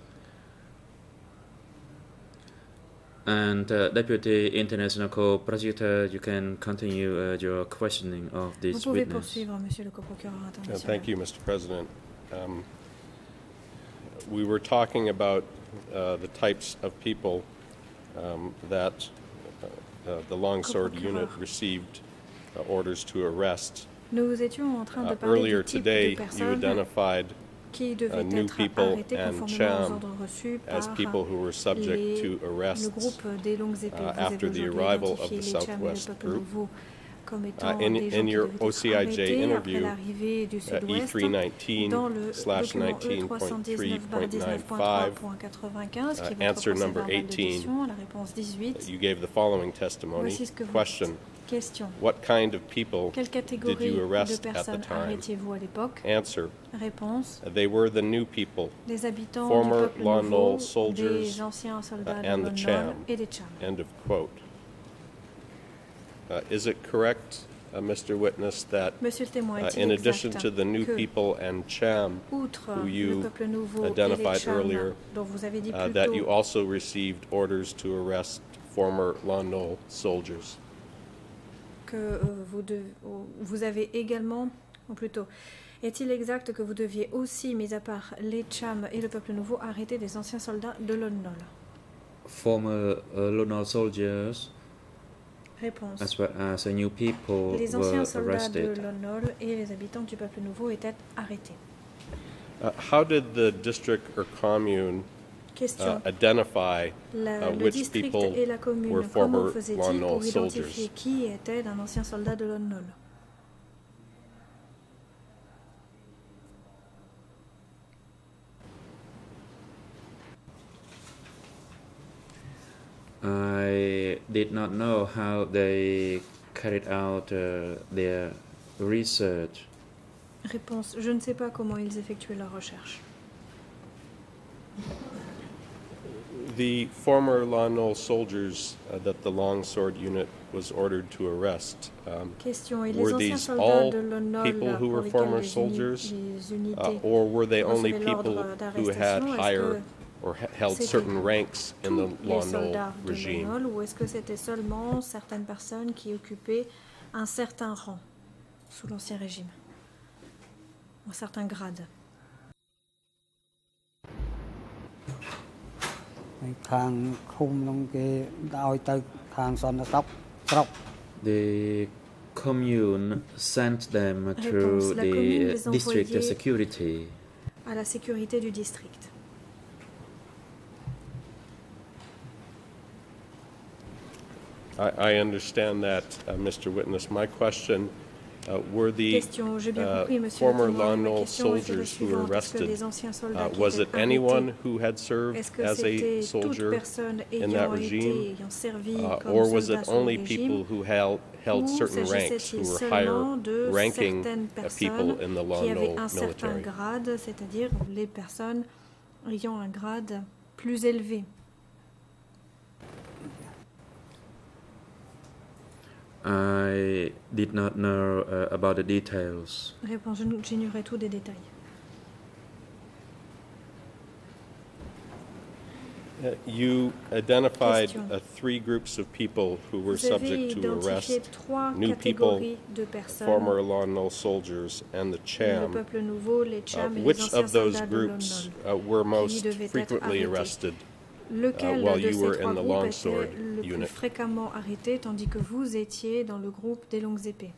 And uh, Deputy International Co-Prosecutor, you can continue uh, your questioning of Vous this pouvez witness. poursuivre, Monsieur le co-procureur Uh, international. Thank you, Mister President. Um, we were talking about uh, the types of people um, that uh, uh, the Longsword Unit received uh, orders to arrest. Nous étions en train de Uh, parler earlier du type today, de you personnes identified qui uh, devaient new être people arrêtées and conformément aux Cham ordres reçus as par people who were subject les- to le arrests groupe des longues épées. uh, Vous avez after the aujourd'hui arrival of identifié the les Cham et le Southwest peuple group. nouveau comme Uh, étant in, des gens in qui your devaient O être C I J arrêtés après interview, l'arrivée du uh, E Sud-Ouest. three nineteen Dans le slash document E nineteen trois point cent three dix-neuf point nine dix-neuf point five, trois point quatre-vingt-quinze, qui uh, est votre answer number procès-verbal eighteen, d'audition, la réponse dix-huit. you gave the following testimony. Voici ce que vous Question: dites. Question. what kind of people Quelle did catégorie you de arrest at the personnes time? arrêtiez-vous à l'époque? Answer: Réponse. they were the new people, Les habitants former du peuple Lon nouveau, Nol soldiers, des anciens soldats uh, de and Lon the Nol Cham. et des Cham. End of quote. Uh, is it correct, uh, Mister Witness, that Monsieur le témoin, uh, est-il in exact addition to the new que, people and Cham, outre who le you peuple nouveau et les identified Cham, earlier, dont vous avez dit uh, plus that you tôt also received orders to arrest former Lon Nol soldiers? que euh, vous, dev- vous avez également, ou plutôt, est-il exact que vous deviez aussi, mis à part les Cham et le peuple nouveau, arrêter des anciens soldats de Lon Nol? Former uh, Lon Nol soldiers, Réponse. as well as uh, new people, Les were anciens soldats de arrested. Lon Nol et les habitants du peuple nouveau étaient arrêtés. Uh, how did the district or commune Question. uh, identify La- uh, le which district people et la commune, were comment former faisait-il Lon Nol pour identifier soldiers? qui était un ancien soldat de Lon Nol? I did not know how they carried out uh, their research. Réponse, je ne sais pas comment ils effectuaient leur recherche. The former Lon Nol soldiers uh, that the Longsword unit was ordered to arrest, um, Question, et les were anciens these soldats all de Lon Nol people who pour were lesquels former les, uni- soldiers, les uh, unités or were they only recevaient people l'ordre who had d'arrestation? Est-ce higher que or ha- held c'était certain ranks in the tous les Lon Nol soldats de Lon regime? Nol ou est-ce que c'était seulement certaines personnes qui occupaient un certain rang sous l'Ancien Régime, un certain grade? ខាងឃុំនោះគេឲ្យទៅខាងសន្តិសុខស្រុក The commune sent them Réponse, through la the commune uh, les district envoyait security. à la sécurité du district. I, I understand that, uh, Mister Witness. My question, uh, were the Question, j'ai bien uh, compris, monsieur former le témoin. Lon Ma Nol question était la soldiers who were suivante. Est-ce que arrested, les anciens soldats uh, qui was étaient it anyone arrêtés, who had served est-ce que as a c'était toute soldier personne in that ayant été, regime, ayant servi uh, comme or was soldat it sous le only régime, people who held, held ou certain ranks, s'agissait-il who were higher seulement de ranking certaines uh, people personnes in the qui Lon avaient Nol un certain military? grade, c'est-à-dire les personnes ayant un grade plus élevé? I did not know uh, about the details. Réponse, je- j'ignorais tous des détails. Uh, You identified Question. uh, three groups of people who were Vous avez subject to identifié arrest, trois new people, catégories de personnes, former Lon Nol soldiers, and the le Cham. peuple nouveau, les Uh, Cham et les which anciens of those soldats de Lon groups Nol. uh, were most devaient être frequently arrêtés. arrested Lequel uh, while de you ces were trois in the groupes Longsword était le plus unit? fréquemment arrêté, tandis que vous étiez dans le groupe des longues épées?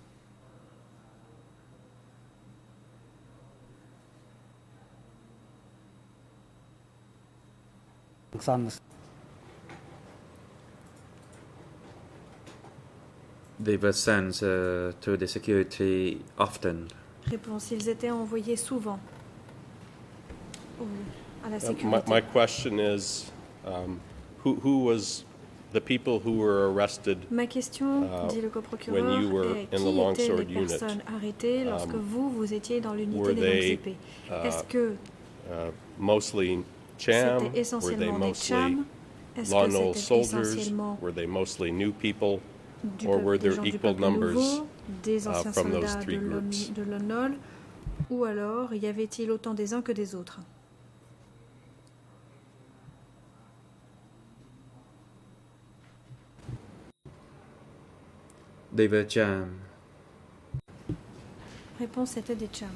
They were sent uh, to the security often. Réponse, ils étaient envoyés souvent au- à la Uh, my, sécurité. my question is, um, who, who was the people who were arrested Ma question, uh, dit le when coprocureur, you were est in the qui étaient Longsword les unit? personnes arrêtées lorsque Um, vous, vous étiez dans l'unité were des longues they, épées? uh, Est-ce que uh, mostly Cham? c'était Were they essentiellement des mostly Cham? Est-ce Lon que Nol c'était soldiers? essentiellement Were they mostly new people? du Or peuple- were des there gens du equal peuple numbers nouveau, des uh, anciens from those soldats three de Lon- groups? de Lon Nol, ou alors y avait-il autant des uns que des autres? They were Cham. Réponse, c'était des Cham.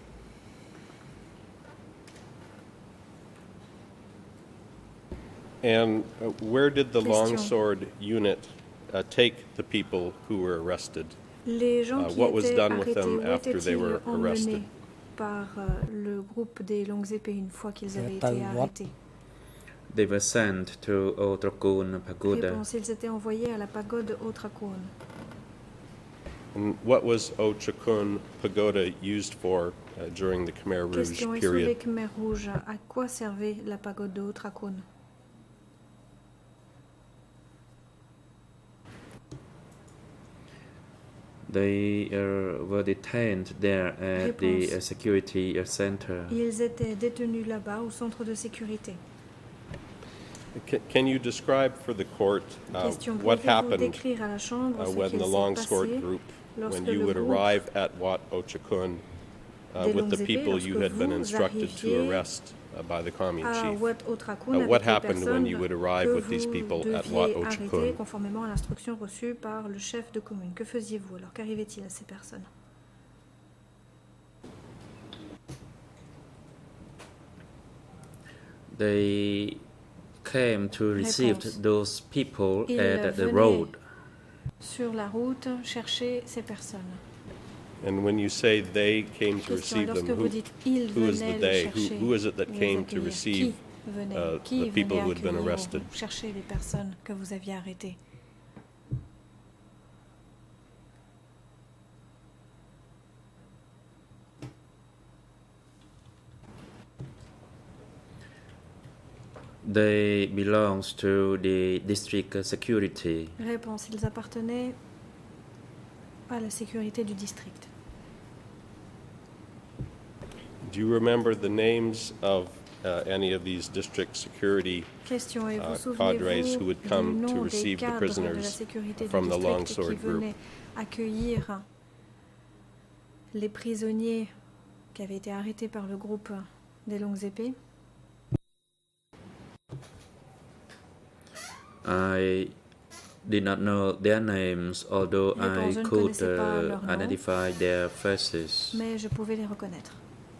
And uh, where did the Question. Longsword unit uh, take the people who were arrested? Les gens Uh, qui what was étaient done with arrêtés, them où after they étaient-ils were arrested? emmenés par euh, le groupe des longues épées une fois qu'ils avaient Tại été what? arrêtés? They were sent to Otrakoon Pagoda. Réponse, ils étaient envoyés à la pagode Otrakoon. And what was Ochakun Pagoda used for uh, during the Khmer Rouge Question, et sous les period? Khmers rouges, à quoi servait la pagode de Otrakoon? They uh, were detained there at the uh, security uh, center. Ils étaient détenus là-bas au centre de sécurité. Ca- Can you describe for the court uh, Question, what pouvez-vous happened décrire à la chambre uh, ce when qu'il the s'est Longsword passé group, lorsque when you le would groupe arrive at Wat Ochakun uh, des with the longues épées, people you lorsque had been vous instructed to arriviez arrest uh, by the commune à chief? Wat Otrakoon Uh, avec what les happened when you personnes would arrive que with these vous people at Wat deviez arrêter Ochakun? conformément à l'instruction reçue par le chef de commune. Que faisiez-vous alors? Qu'arrivait-il à ces personnes? They came to receive Réponse. those people Ils at the venaient road. sur la route chercher ces personnes. And when you say they came to Question, receive lorsque them, vous who, dites ils who is the venaient les they? Who, chercher, who is it that les came to accueillir, receive qui venait, uh, qui the people venait who had been accueillir arrested? ou chercher les personnes que vous aviez arrêtées? They belong to the district security. Réponse, ils appartenaient à la sécurité du district. Do you remember the names of uh, any of these district security Question, et vous uh, souvenez-vous cadres who would du come to nom des receive the cadres de la prisoners sécurité from du the district qui Longsword Group? venaient accueillir les prisonniers qui avaient été arrêtés par le groupe des longues épées? I did not know their names, although Réponse, I je ne could connaissais pas uh, leurs noms, identify their faces. mais je pouvais les reconnaître.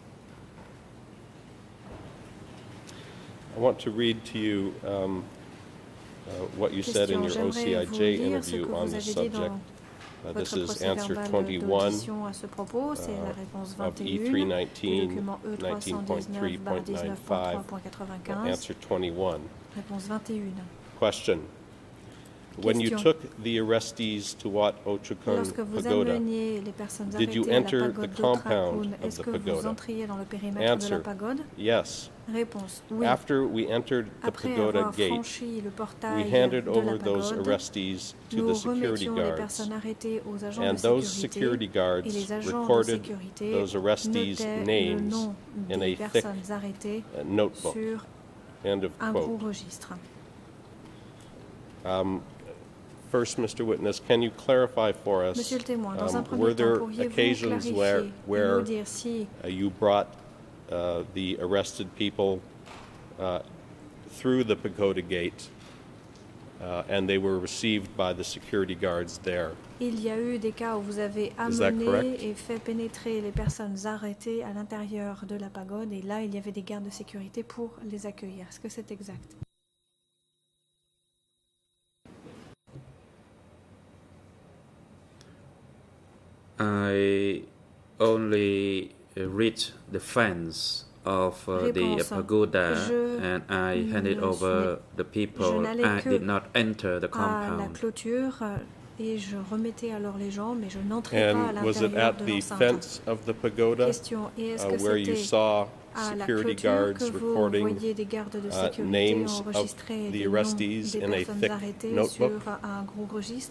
I want to read to you um, uh, what you said in Question, your O C j'aimerais I vous J lire ce que interview on vous this avez dit subject. dans Uh, this votre is answer procès-verbal twenty-one d'audition à ce propos, c'est la réponse uh, of vingt et E un three du nineteen, document E trois nineteen cent point dix-neuf three barre point dix-neuf nine point trois five. point Uh, quatre-vingt-quinze, answer twenty-one. réponse vingt et un. Question. When you Question. took the arrestees to Wat Ochukun Lorsque vous Pagoda, ameniez les personnes did you arrêtées à la enter the pagode compound d'Otrakoun, of est-ce the que vous pagoda? entriez dans le périmètre de la Answer. pagode? Yes. Réponse, oui. After we entered the Après pagoda avoir gate, franchi le we portail handed de over la those pagode, arrestees to nous the security remettions les guards, personnes arrêtées aux agents and de those sécurité, security et guards les agents de recorded sécurité those arrestees' notaient le names nom in des a thick personnes arrêtées uh, notebook. sur End of un gros quote. registre. Um, First, Mister Witness, can you clarify for us, Monsieur le témoin, dans un um, premier were temps, there pourriez-vous occasions where, clarifier et where nous dire si uh, you brought uh, the arrested people uh, through the pagoda gate uh, and they were received by the security guards there? il y a eu des cas où vous avez Is that amené correct? et fait pénétrer les personnes arrêtées à l'intérieur de la pagode, et là, il y avait des gardes de sécurité pour les accueillir. Est-ce que c'est exact? I only uh, read the fence of uh, the Réponse. pagoda Je and I handed ne over the people. n'allais I que did not enter the à la compound. clôture euh, et je remettais alors les gens, mais je n'entrais pas à And was it l'intérieur at de the l'enceinte. fence of the pagoda Question, et est-ce uh, que where you c'était saw à la security clôture guards que vous recording voyez des gardes de uh, sécurité names of enregistrer the les noms arrestees des in a personnes thick arrêtées notebook? sur un gros registre?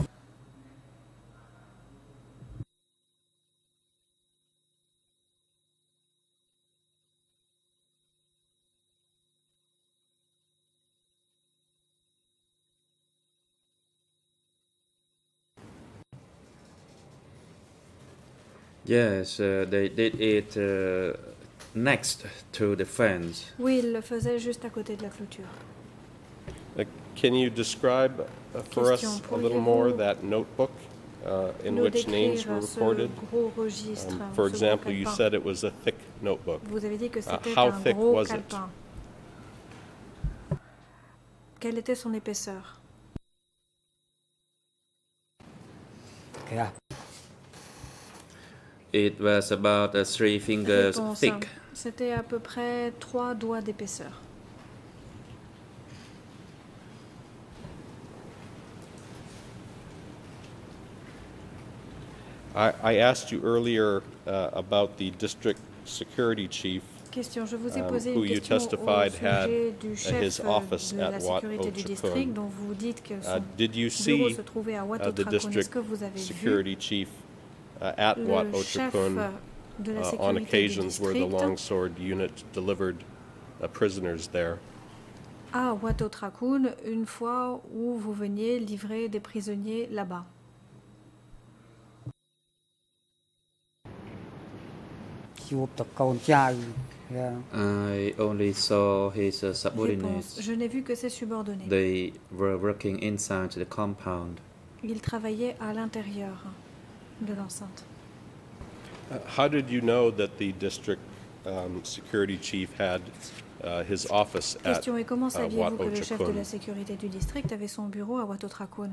Yes, uh, they did it uh, next to the fence. Oui, il le faisait juste à côté de la clôture. Uh, Can you describe uh, for us Question, a little more pourriez-vous that notebook uh, in nous which names décrire were ce recorded? gros registre, Um, For ce gros example, you calepin? said it was a thick notebook. Vous avez dit que Uh, c'était how un thick gros was it? calepin. Quelle était son épaisseur? Kìa. It was about uh, three fingers Réponse, thick. c'était à peu près trois doigts d'épaisseur. I, I asked you earlier uh, about the district security chief Question, je vous ai um, posé who une you question au testified had sujet du uh, chef his euh, office de at la Wat sécurité du district, Ochukun. dont vous dites que Uh, son did you bureau see se trouvait à Wat uh, the Ochukun. Est-ce district que vous avez vu security chief uh, at Wat le chef Ochukun de la uh, on sécurité du occasions where the district longsword unit delivered uh, prisoners there? à Wat Ochukun une fois où vous veniez livrer des prisonniers là-bas? Chuột tập con trai. Yeah. I only saw his uh, Réponse, subordinates. je n'ai vu que ses subordonnés. They were working inside the compound. Ils travaillaient à l'intérieur de l'enceinte. Uh, How did you know that the district um, security chief had uh, his office at Question, et comment uh, Wat saviez-vous que le chef de Ochukun? la sécurité du district avait son bureau à Wat Ochukun?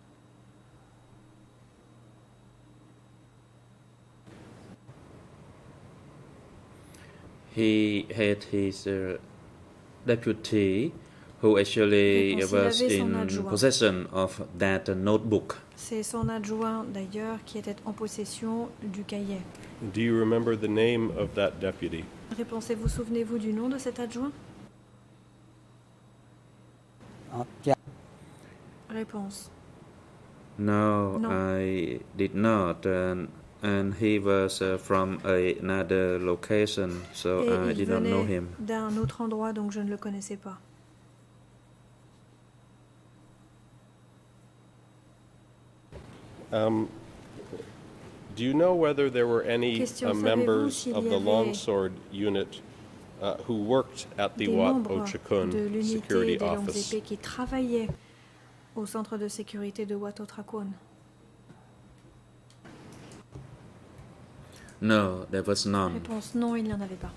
He had his uh, deputy who actually Réponse, il was avait son in adjoint. possession of that uh, notebook. C'est son adjoint d'ailleurs qui était en possession du cahier. Do you remember the name of that deputy? Réponse, et vous souvenez-vous du nom de cet adjoint? Réponse. No, Non. I did not, and, and he was uh, from another location, so Et I il did not know venait him. d'un autre endroit, donc je ne le connaissais pas. Um, do you know whether there were any Question, uh, savez-vous members s'il of y the avait longsword unit uh, who worked at the des Wat membres de Ochakun l'unité security des longues office? épées qui travaillaient au centre de sécurité de Wat Ochakun? No, there was none. Réponse non, il n'y en avait pas.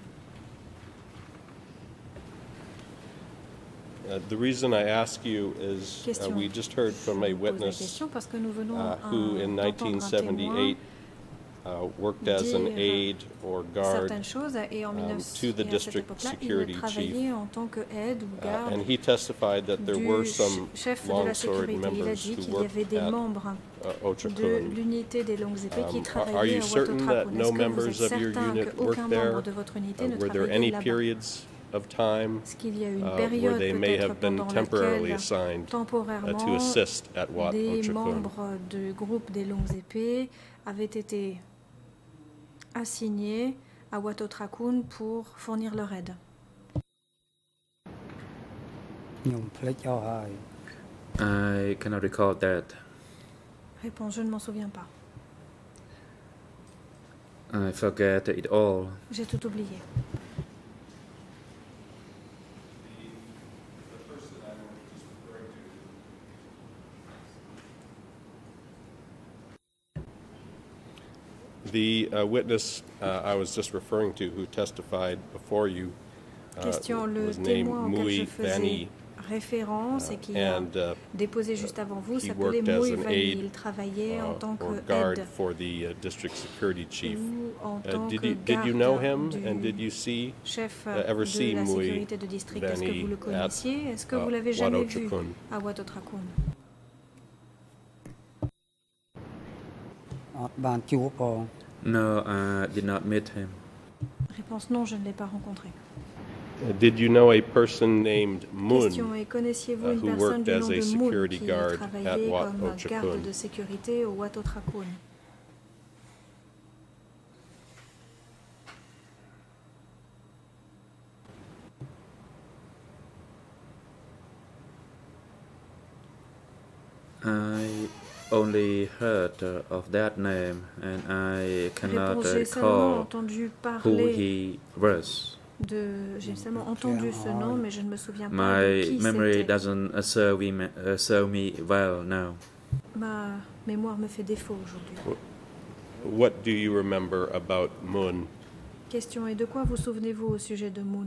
Uh, the reason I ask you is uh, Question. we just heard from a Je vous pose la witness question parce que nous venons uh, un- who in d'entendre nineteen un seventy-eight témoin uh, worked as an dire aide or guard, certaines choses et en um, mille neuf to the et à cette district époque-là, security il chief. travaillait en tant qu'aide ou Uh, garde and he testified that there du were some chef de la longsword sécurité. Il a members dit who qu'il y worked avait des at membres uh, de Ochakun. l'unité des longues épées qui Um, are- are travaillaient you à certain that Wat Ochakun. no Est-ce que vous members êtes of your certain unit qu'aucun worked there? membre de votre unité Uh, ne were there travaillait any là-bas? periods of time Est-ce qu'il y a eu une uh, where période they may peut-être have been pendant temporarily laquelle assigned uh, to temporairement assist at Wat des Ochakun? membres du groupe des longues épées avaient été assignés à Wat Ochakun pour fournir leur aide? ខ្ញុំភ្លេចអស់ហើយ I cannot recall that. Réponse, je ne m'en souviens pas. I forget it all. J'ai tout oublié. The uh, witness uh, I was just referring to who testified before you uh, Question, le was named témoin auquel je Mui faisais Vani, référence et qui a and uh, déposé juste avant vous he s'appelait worked as Mui an Vani. aide Il travaillait en uh, tant or guard qu'aide for the uh, district security chief. ou en Uh, tant did, que you, did you know him garde and did du you see chef uh, ever de see la Mui sécurité de district. Est-ce que Vani vous le at, connaissiez? Est-ce que uh, vous l'avez Wat jamais vu Ochakun? à Wat Ochakun? អត់បានជួបផង No, I did not meet him. Réponse non, je ne l'ai pas rencontré. Uh, Did you know a person named Moon Question, et connaissiez-vous uh, une who personne worked du as nom a de Moon security qui guard at travaillait Wat comme garde Ochakun? de sécurité au Wat Ochakun? I only heard uh, of that name, and I cannot Réponse, uh, j'ai seulement recall entendu who parler he was. de... J'ai seulement entendu ce nom, mais je ne me souviens pas de My qui memory c'était. doesn't uh, serve me, uh, serve me well now. Ma mémoire me fait défaut aujourd'hui. What do you remember about Moon? Question, et de quoi vous souvenez-vous au sujet de Moon?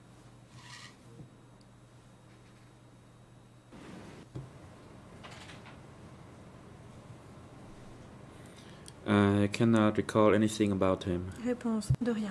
I cannot recall anything about him. Réponse, de rien.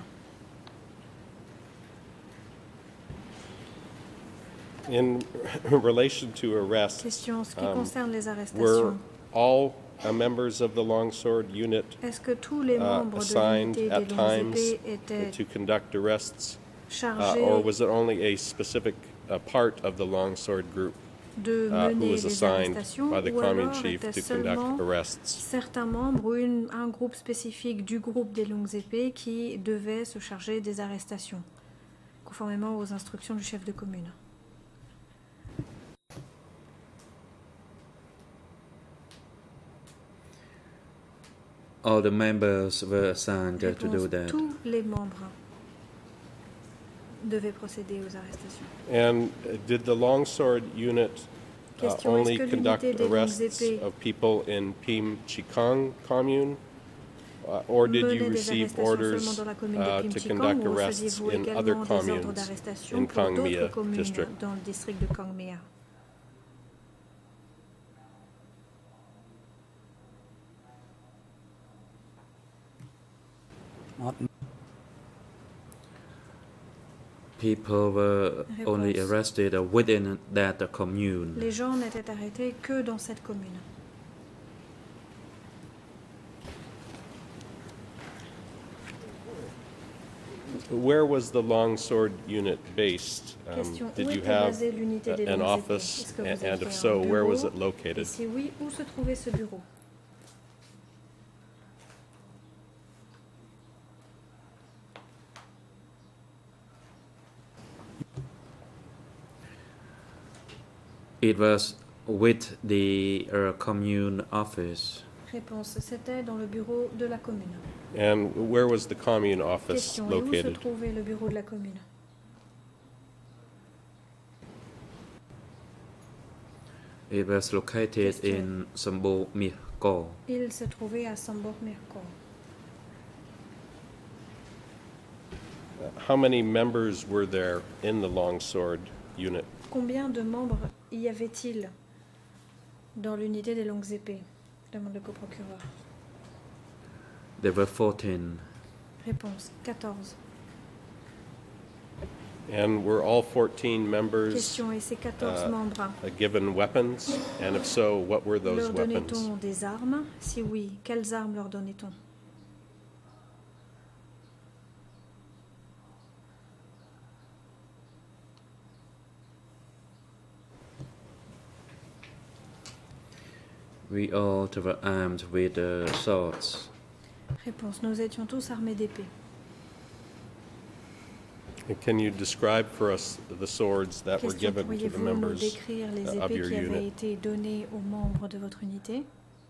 In relation to arrests, Question, en ce qui um, concerne les were arrestations, all uh, members of the Longsword Unit est-ce que tous les uh, membres de assigned l'unité at des longues times épées étaient to conduct arrests, uh, chargés or was it only a specific uh, part of the Longsword group de uh, who mener was les assigned arrestations, by the ou commune alors chief était to conduct seulement arrests? certains membres ou une- un groupe spécifique du groupe des longues épées qui devait se charger des arrestations, conformément aux instructions du chef de commune? All the members were assigned uh, to do Réponse, that. tous les membres devaient procéder aux arrestations. And uh, did the Longsword Unit uh, Question, only est-ce que conduct l'unité des longues arrests épées of people in Pim Chikang commune? Uh, or did you menait des receive arrestations orders seulement dans la commune uh, de to Pimchikang, conduct ou arrests faisiez-vous in other également des ordres communes d'arrestation in pour Kangmea d'autres communes district? dans le district de Kangmea? People were only Réponse. arrested uh, within that uh, commune. Les gens n'étaient arrêtés que dans cette commune. Where was the longsword unit based? Um, Question, did où you était have basée l'unité des an longues épées? office, Est-ce que vous and, and aviez if un so, where was bureau? it Et located? si oui, où se trouvait ce bureau? It was with the uh, commune office. Réponse, c'était dans le bureau de la commune. And where was the commune office Question, et où se located? trouvait le bureau de la commune? It was located Question. in Sambo Mirko. Il se trouvait à Sambor-Mirko. How many members were there in the longsword unit? Combien de membres y avait-il dans l'unité des longues épées? Demande le coprocureur. There were fourteen. Réponse, quatorze. And were all fourteen members Question, et ces quatorze uh, membres, given weapons? And if so, what were those leur weapons? donnait-on des armes? Si oui, quelles armes leur donnait-on? We all were armed with uh, swords. Réponse, nous étions tous armés d'épées. And can you describe for us the swords that were Question, given to the pourriez-vous nous members décrire les uh, of épées your qui avaient unit? été données aux membres de votre unité?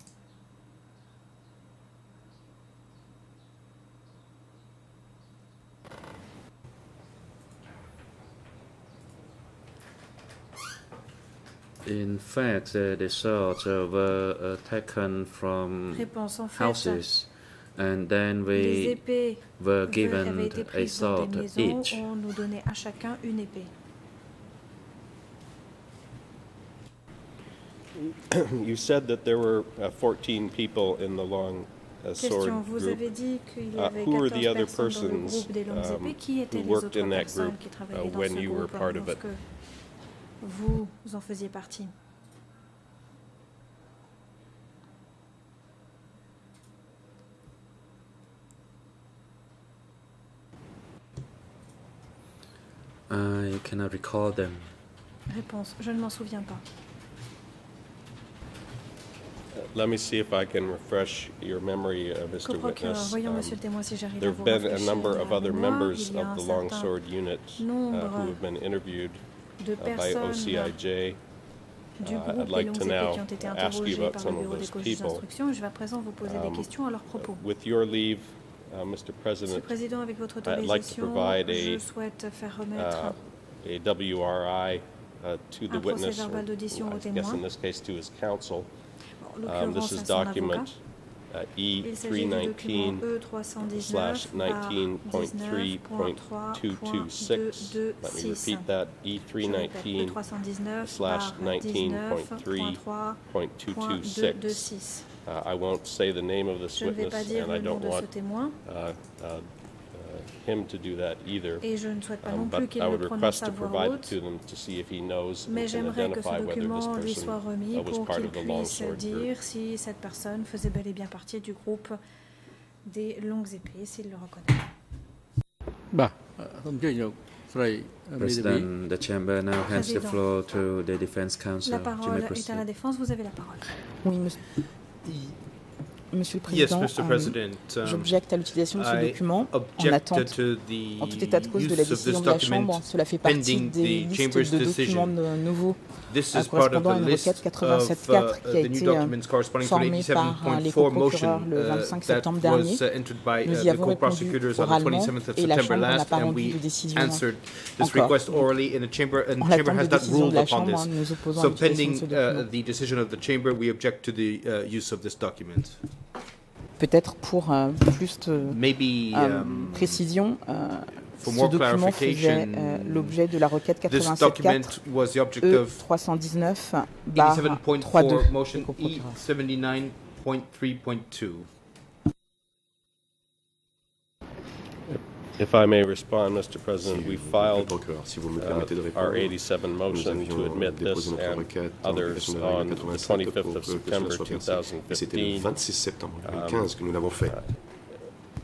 In fact, uh, the swords uh, were uh, taken from Réponse, en fait, houses, and then les we épées were avaient given été a prises dans sword des maisons, each. on nous donnait à chacun une épée. You said that there were uh, fourteen people in the long uh, sword Question, vous group. avez dit qu'il y Uh, avait who were the quatorze other personnes dans le persons groupe des longues um, épées. Qui étaient who les worked autres in that personnes group qui uh, travaillaient dans when ce you were groupe part of it? lorsque vous en faisiez partie? I cannot recall them. Réponse, je ne m'en souviens pas. Let me see if I can refresh your memory, uh, Mister Coprocureur, Witness. voyons, Um, monsieur le témoin, si j'arrive à There vous have been a rafraîchir number la of other mémoire. members Il y a of un the certain longsword unit uh, nombre who have been interviewed de uh, by personnes O C I J. du Uh, groupe I'd des like longues to épées now qui ont été ask you interrogées about par some le of bureau des those juges people. d'instruction. Je vais à présent vous poser des Um, questions à leur propos. With your leave, uh, Mister Monsieur le President, Président, avec votre I'd like to autorisation, provide je a, souhaite faire remettre uh, a W R I uh, to the un witness, or procès-verbal d'audition au I guess témoin. in this case to his counsel. En Um, l'occurrence, this à is son avocat. document uh, E Il three s'agit du document nineteen E trois cent dix-neuf slash nineteen point three point two two six. Let me repeat that, E three nineteen slash nineteen point three point two two six. Uh, I won't say the name of this Je ne vais witness, pas dire and I le nom don't de ce want témoin, uh, uh, uh, him to do that either. et je ne souhaite pas non Um, plus but qu'il I le would prononce request à to voix provide it haute, to them to see if he knows and mais can j'aimerais que ce identify whether this document lui soit person remis uh, was pour part qu'il of the puisse longsword group. dire si cette personne faisait bel et bien partie du groupe des longues épées, s'il le reconnaît. បាទសូមអញ្ជើញលោកស្រីមេធាវី President, the chamber now hands the Président. floor to the defense counsel. La You may parole est à proceed. la défense, vous avez la parole. Oui, monsieur, monsieur le Yes, Président, Mister euh, President. Um, j'objecte à l'utilisation de ce I document en object attente. to the En tout état de cause de la use of this décision de la document Chambre, cela fait partie pending des the listes Chamber's de documents decision. de- nouveaux This euh, is part of correspondant à the une list requête of quatre-vingt-sept quatre qui a uh, the new été euh, documents corresponding to the formée eighty-seven par euh, les point four motion coprocureurs le uh, vingt-cinq that septembre dernier. was uh, entered by uh, Nous y the avons répondu co-prosecutors on the oralement twenty-seventh of et la September Chambre n'a last, pas and rendu we de décision answered this encore. request orally in the Chamber, and En the Chamber l'attente has de not décision de ruled la upon Chambre, this. nous opposons à So l'utilisation pending de ce uh, document. the decision of the Chamber, we object to the uh, use of this document. Peut-être pour euh, plus de Maybe, euh, um, précision, euh, for ce more document faisait clarification, euh, l'objet de la requête This quatre-vingt-sept document quatre was the object E of trois cent dix-neuf barre eighty-seven point trois-deux four motion du E coprocureur. seventy-nine point three point two. If I may respond, Mister President, we filed si vous me uh, permettez de our répondre, eighty-seven nous motion avions to admit this déposé notre and requête en others application de la on règle the quatre-vingt-sept twenty-fifth pour of que cela September soit two versé. thousand Et c'était le fifteen. vingt-six septembre deux mille Um, quinze que nous l'avons fait.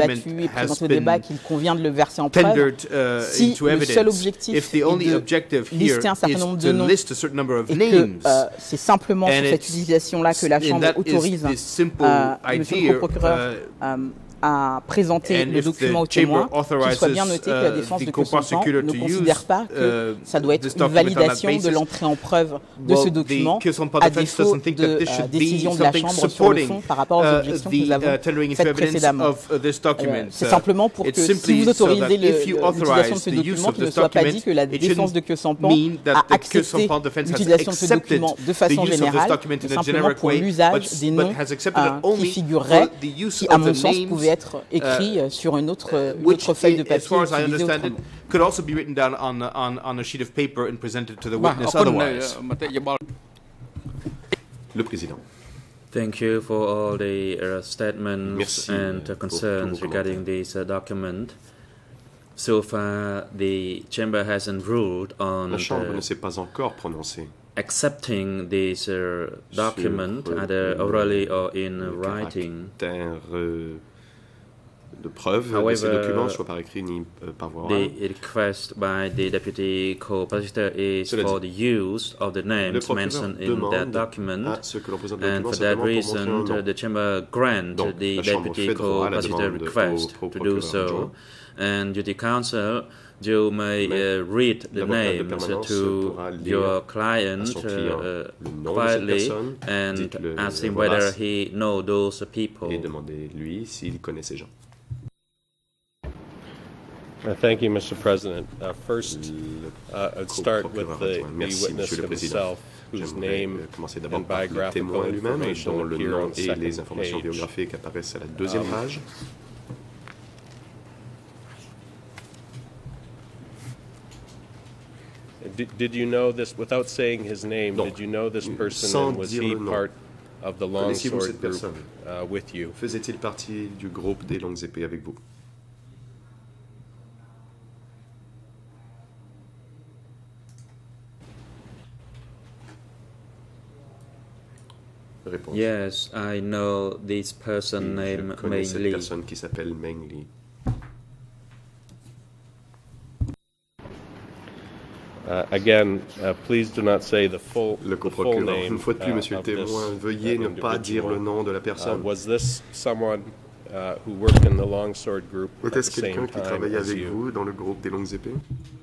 document débattu et has présenté au been débat qu'il convient de le verser en preuve. tendered uh, Si into le seul evidence, objectif if the est only de objective here lister un certain is nombre to de noms list a certain number of et que names, euh, c'est simplement and sur cette it's- utilisation-là que la and Chambre that is autorise the simple euh, Monsieur le idea, procureur uh, euh, à présenter And le if document au the chamber témoin, qu'il soit bien noté que la authorizes, uh, défense the de consentement co-prosecutor ne to considère use, pas que uh, ça doit this être une document on that validation de basis, l'entrée en preuve de well, ce the document Kyrgyzstan à defense défaut doesn't think de that this euh, should be décision de la something Chambre sur le supporting fond par rapport aux uh, objections que nous the avons uh, tendering faites evidence précédemment. of uh, this Euh, document. C'est simplement pour It's que si simply vous so that autorisez le- if you l'utilisation de authorize ce the use document, of qu'il ne this soit pas dit document, que la it défense shouldn't de Kyosampan mean that a the accepté Kyrgyzstan defense has l'utilisation de ce accepted document de the façon use of this générale, document mais in a simplement generic pour way, l'usage but- des but noms has accepted euh, it only qui figureraient, for the use qui à of mon the sens names, pouvaient être écrits uh, euh, sur une autre, euh, une which, autre feuille de as papier far as I utilisée understand it, autrement. could also be written down on, on, on a sheet of paper and presented to the បាទ witness អរគុណ otherwise. មតិយោបល់ Le président. Thank you for all the uh, statements Merci and uh, pour tous concerns vos regarding this uh, document. So far, the chamber hasn't ruled on La Chambre the ne s'est pas encore prononcée accepting this uh, document, sur, euh, either le- orally or in le writing. caractère, euh, de preuve de However, ces documents, soit par écrit ni euh, par voie orale. The request by the deputy co-prosecutor is Cela for dit, the use of the le names procureur mentioned in that demande document, à ce que l'on présente le and document for that simplement pour reason, mentionner un nom. the chamber grant Donc, the la Chambre deputy fait droit à la co-prosecutor demande request au- au to do procureur so, adjoint. and duty counsel, you may uh, read the l'avocat de names permanence to pourra lire your à client son client uh, le nom de cette quietly personne, and dites-le ask him voix whether basse, he know those people. et demandez-lui s'il connaît ces gens. Uh, Thank you, Mister President. Uh, First, uh, I'd start with the the Merci, witness Monsieur le Président. himself, whose J'aimerais name euh, commencer d'abord and par le biographical témoin lui-même, information dont le appear nom on et les second informations page. biographiques apparaissent à la deuxième Um, page. Did did you know this, without saying his name, Donc, did you know this person sans and was dire he le nom, part of the connaissiez-vous longsword cette group personne? uh, with you? Faisait-il partie du groupe des longues épées avec vous? Réponse. Yes, I know this person Oui, je named connais Mei cette Li. personne qui s'appelle Meng Li. Uh, Again, uh, please do not say the full Le the full coprocureur. name Une fois de plus, uh, monsieur le of this, témoin, veuillez uh, ne pas dire le individual. nom de la Uh, personne. Was this someone uh, who worked in the longsword group at the Était-ce quelqu'un same qui time travaillait as avec you? vous dans le groupe des longues épées?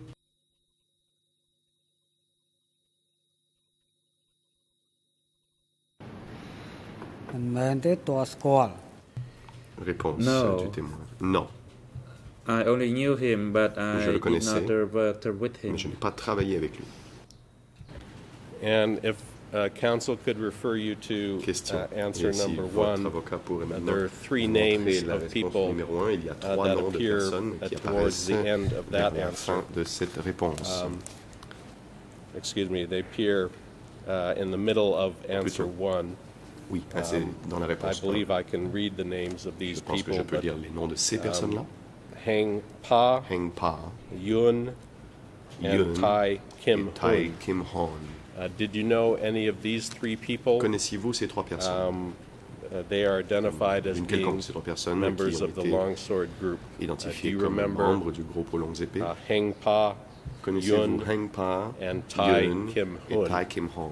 Réponse No. du témoin. Non. I only knew him, but I Je le did connaissais, not uh, work with him. mais je n'ai pas travaillé avec lui. And if uh, counsel could refer you to Question. uh, answer Et si number votre one, avocat pourrait uh, maintenant there are three vous montrer names la of réponse people numéro un, il y a uh, trois that noms de appear personnes uh, qui towards apparaissent the end of that vers la answer. fin de cette réponse. Um, excuse me, they appear uh, in the middle of answer one. Oui, ah, c'est Um, dans la I réponse un. believe I can read the names of these Je pense que people. je peux but, lire les noms de ces um, personnes-là. Heng Pa, Heng Pa, Yun, Yun and Tai Kim et Tai Hun. Kim Hon. Uh, did you know any of these three people? Connaissiez-vous ces trois personnes? Um, uh, they are identified as Une being quelconque de ces trois personnes members qui ont of the été longsword group. Uh, do identifiées you comme remember membres du groupe aux longues épées. uh, Heng Pa, Connaissez-vous Yun, Heng Pa, and Tai Yun Kim et Hun? Tai Kim Hon?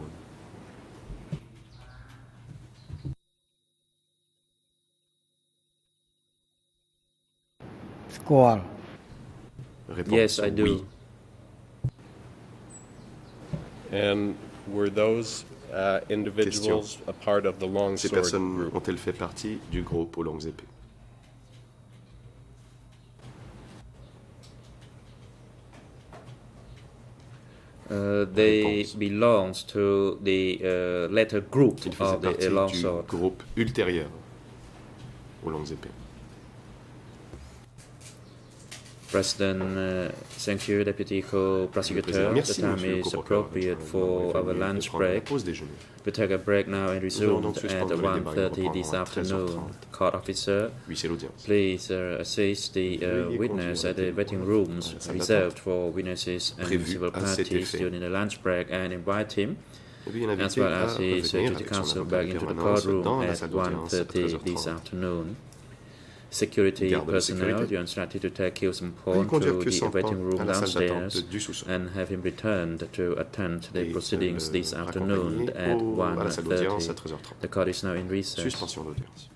Réponse Yes, I do. oui. And were those uh, individuals a part of the Ces longsword personnes group? ont-elles fait partie du groupe aux longues épées? Uh, they Réponse. belongs to the uh, later group Ils faisaient of the partie du longsword. groupe ultérieur aux longues épées. President, uh, thank you, Deputy Co-Prosecutor. The Merci, time monsieur le is co-procureur. appropriate Nous for avons our venu de lunch prendre la break. pause déjeuner. We take a break now and allons resume donc at suspendre le one débat et thirty reprendre this à treize heures afternoon. trente. Court officer, Oui, c'est l'audience. please uh, assist the uh, Veuillez witness conduire at the le waiting témoin rooms dans la salle reserved for witnesses and Prévu civil à cet parties effet. during the lunch break and invite him, Et puis, il est as invité well à as his uh, revenir duty avec son counsel avocat back de into the permanence courtroom dans la at salle one d'audience à thirty treize heures this trente. afternoon. Security Garde de personnel, sécurité. you are instructed to take Kyosum Veuillez Pon conduire to the Kyosum Pon waiting room à la salle downstairs d'attente du sous-sol. and have him returned to attend the Et proceedings le this afternoon raccompagner at au- à la one salle d'audience à thirty. treize heures trente. The court is now in recess. Suspension d'audience.